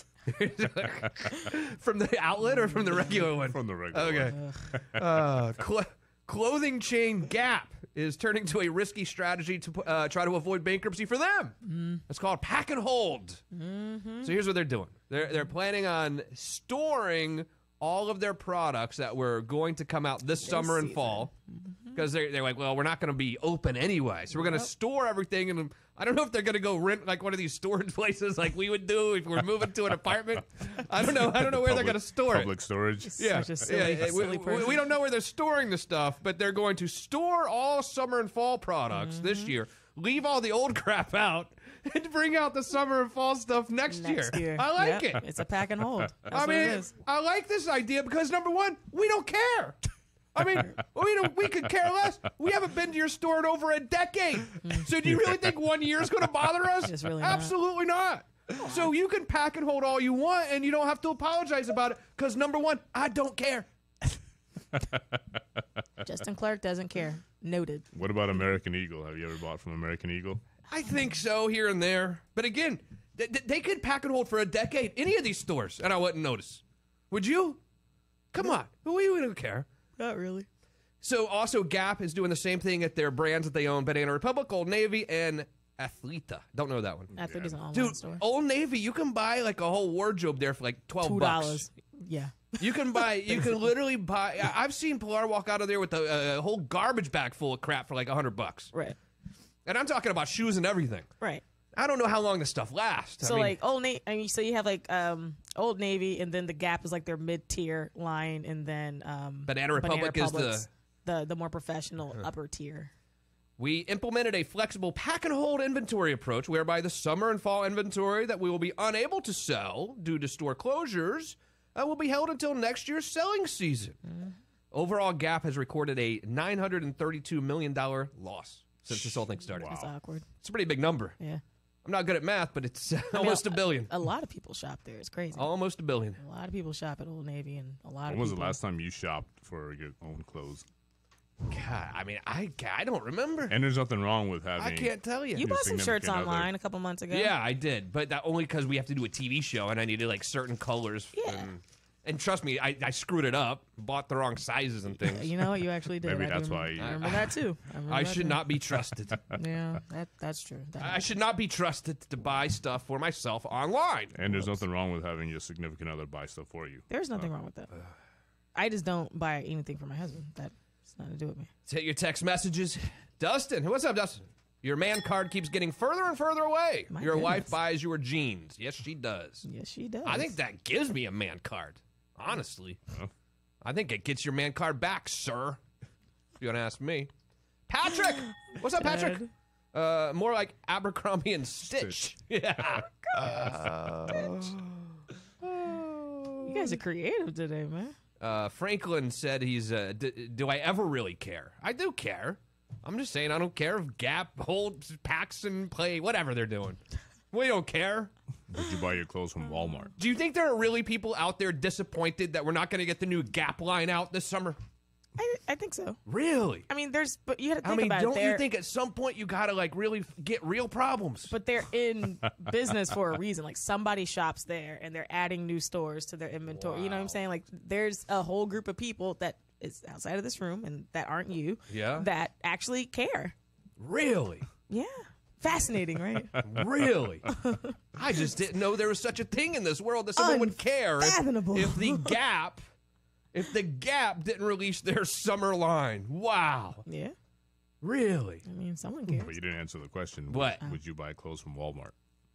From the outlet or from the regular one? From the regular Okay. one. Clothing chain Gap is turning to a risky strategy to try to avoid bankruptcy for them. It's called pack and hold. So here's what they're doing. They're planning on storing all of their products that were going to come out this summer and fall. Because they're like, well, we're not going to be open anyway. So we're going to store everything. And I don't know if they're going to go rent like one of these storage places like we would do if we're moving to an apartment. I don't know. I don't know where they're going to store it. Public storage. Yeah, Such a silly person. we don't know where they're storing the stuff, but they're going to store all summer and fall products this year, leave all the old crap out, and bring out the summer and fall stuff next year. I like Yep. it. It's a pack and hold. That's I what it mean, is. I like this idea because number one, we don't care. I mean, we could care less. We haven't been to your store in over a decade. So do you really think 1 year is going to bother us? It's really not. Absolutely not. So you can pack and hold all you want, and you don't have to apologize about it because number one, I don't care. Justin Clark doesn't care. Noted. What about American Eagle? Have you ever bought from American Eagle? I think so, here and there. But again, they could pack and hold for a decade, any of these stores, and I wouldn't notice. Would you? Come on. We don't care. Not really. So also Gap is doing the same thing at their brands that they own, Banana Republic, Old Navy, and Athleta. Don't know that one. Athleta's an online Dude, store. Old Navy, you can buy like a whole wardrobe there for like $12. $2. Yeah. You can literally buy. I've seen Pilar walk out of there with a whole garbage bag full of crap for like $100. Right. And I'm talking about shoes and everything. Right. I don't know how long this stuff lasts. So I mean, like Old Navy, so you have like Old Navy, and then the Gap is like their mid-tier line, and then Banana Republic is Republic's the more professional upper tier. we implemented a flexible pack and hold inventory approach whereby the summer and fall inventory that we will be unable to sell due to store closures will be held until next year's selling season. Overall, Gap has recorded a $932 million loss since this whole thing started. That's awkward. It's a pretty big number. Yeah. I'm not good at math, but it's almost $1 billion. A lot of people shop there. It's crazy. Almost $1 billion. A lot of people shop at Old Navy, and a lot When of was people. the last time you shopped for your own clothes? God, I mean, I don't remember. And there's nothing wrong with having. I can't tell you. You bought some shirts significant other. online a couple months ago. Yeah, I did, but that only because we have to do a TV show and I needed like certain colors. Yeah. And trust me, I screwed it up, bought the wrong sizes and things. You know what? You actually did. Maybe I that's do why you- I remember that too. I should not be trusted. Yeah, that's true. I should not be trusted to buy stuff for myself online. And there's nothing wrong with having your significant other buy stuff for you. There's nothing wrong with that. I just don't buy anything for my husband. That's nothing to do with me. Let's hit your text messages. Dustin, what's up, Dustin? Your man card keeps getting further and further away. My Your wife goodness. buys your jeans. Yes, she does. Yes, she does. I think that gives me a man card, honestly. I think it gets your man card back, sir, if you want to ask me. Patrick! What's up, Patrick? More like Abercrombie and Stitch. Yeah. You guys are creative today, man. Franklin said he's, do I ever really care? I do care. I'm just saying I don't care if Gap holds packs and play, whatever they're doing. We don't care. Would you buy your clothes from Walmart? Do you think there are really people out there disappointed that we're not going to get the new Gap line out this summer? I think so. Really? I mean, but you had to think about it. Don't you think at some point you got to like really get real problems? But they're in business for a reason. Like somebody shops there and they're adding new stores to their inventory. Wow. You know what I'm saying? Like there's a whole group of people that is outside of this room and that aren't you. Yeah. That actually care. Really? Yeah. Fascinating, right? Really? I just didn't know there was such a thing in this world that someone would care if the Gap didn't release their summer line. Wow. Yeah. Really? I mean, someone cares. But you didn't answer the question. What? Would you buy clothes from Walmart?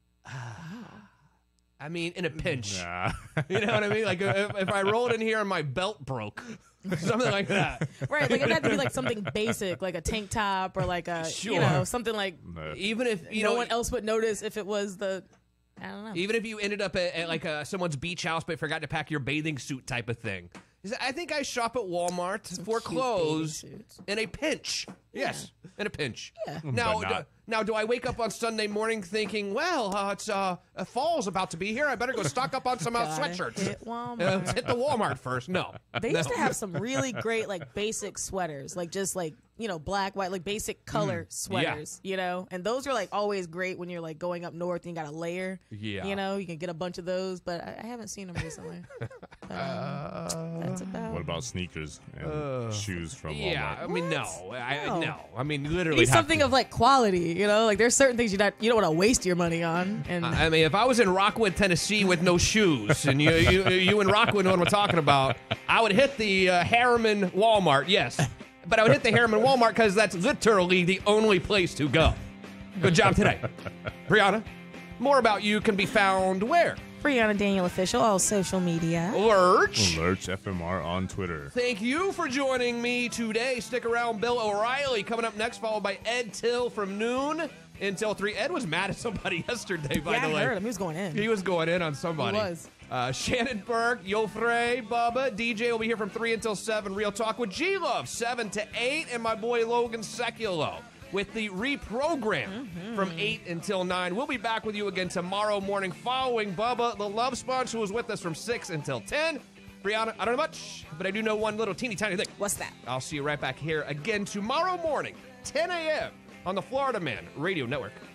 I mean, in a pinch. Nah. You know what I mean? Like if I rolled in here and my belt broke, something like that. Right. Like it had to be like something basic, like a tank top or like a, you know, something like. Even if no one else would notice if it was the. I don't know. Even if you ended up at like someone's beach house but forgot to pack your bathing suit type of thing. I think I shop at Walmart for clothes in a pinch. Yes, in a pinch. Yeah. Now, do I wake up on Sunday morning thinking, well, it's fall's about to be here. I better go stock up on some sweatshirts. Hit Walmart. Let's hit the Walmart first. No. They used to have some really great like basic sweaters, like just like, you know, black, white, like basic color sweaters, you know? And those are like always great when you're like going up north and you got a layer. Yeah. You know, you can get a bunch of those, but I haven't seen them recently. That's about. What about sneakers and shoes from Walmart? Yeah, I mean, no. I mean, You literally. need something of like quality, you know? Like there's certain things you don't want to waste your money on. And I mean, if I was in Rockwood, Tennessee with no shoes, and you in Rockwood know what I'm talking about, I would hit the Harriman Walmart, yes. But I would hit the Harriman Walmart because that's literally the only place to go. Good job today. Brianna, more about you can be found where? Brianna Daniel Official, all social media. Lurch FMR on Twitter. Thank you for joining me today. Stick around. Bill O'Reilly coming up next, followed by Ed Till from noon until 3. Ed was mad at somebody yesterday, by the way. I heard him. He was going in. He was going in on somebody. He was. Shannon Burke, Yofre, Bubba, DJ will be here from 3 until 7. Real Talk with G-Love, 7 to 8. And my boy Logan Seculo with the reprogram from 8 until 9. We'll be back with you again tomorrow morning following Bubba, the Love Sponge, who was with us from 6 until 10. Brianna, I don't know much, but I do know one little teeny tiny thing. What's that? I'll see you right back here again tomorrow morning, 10 a.m. on the Florida Man Radio Network.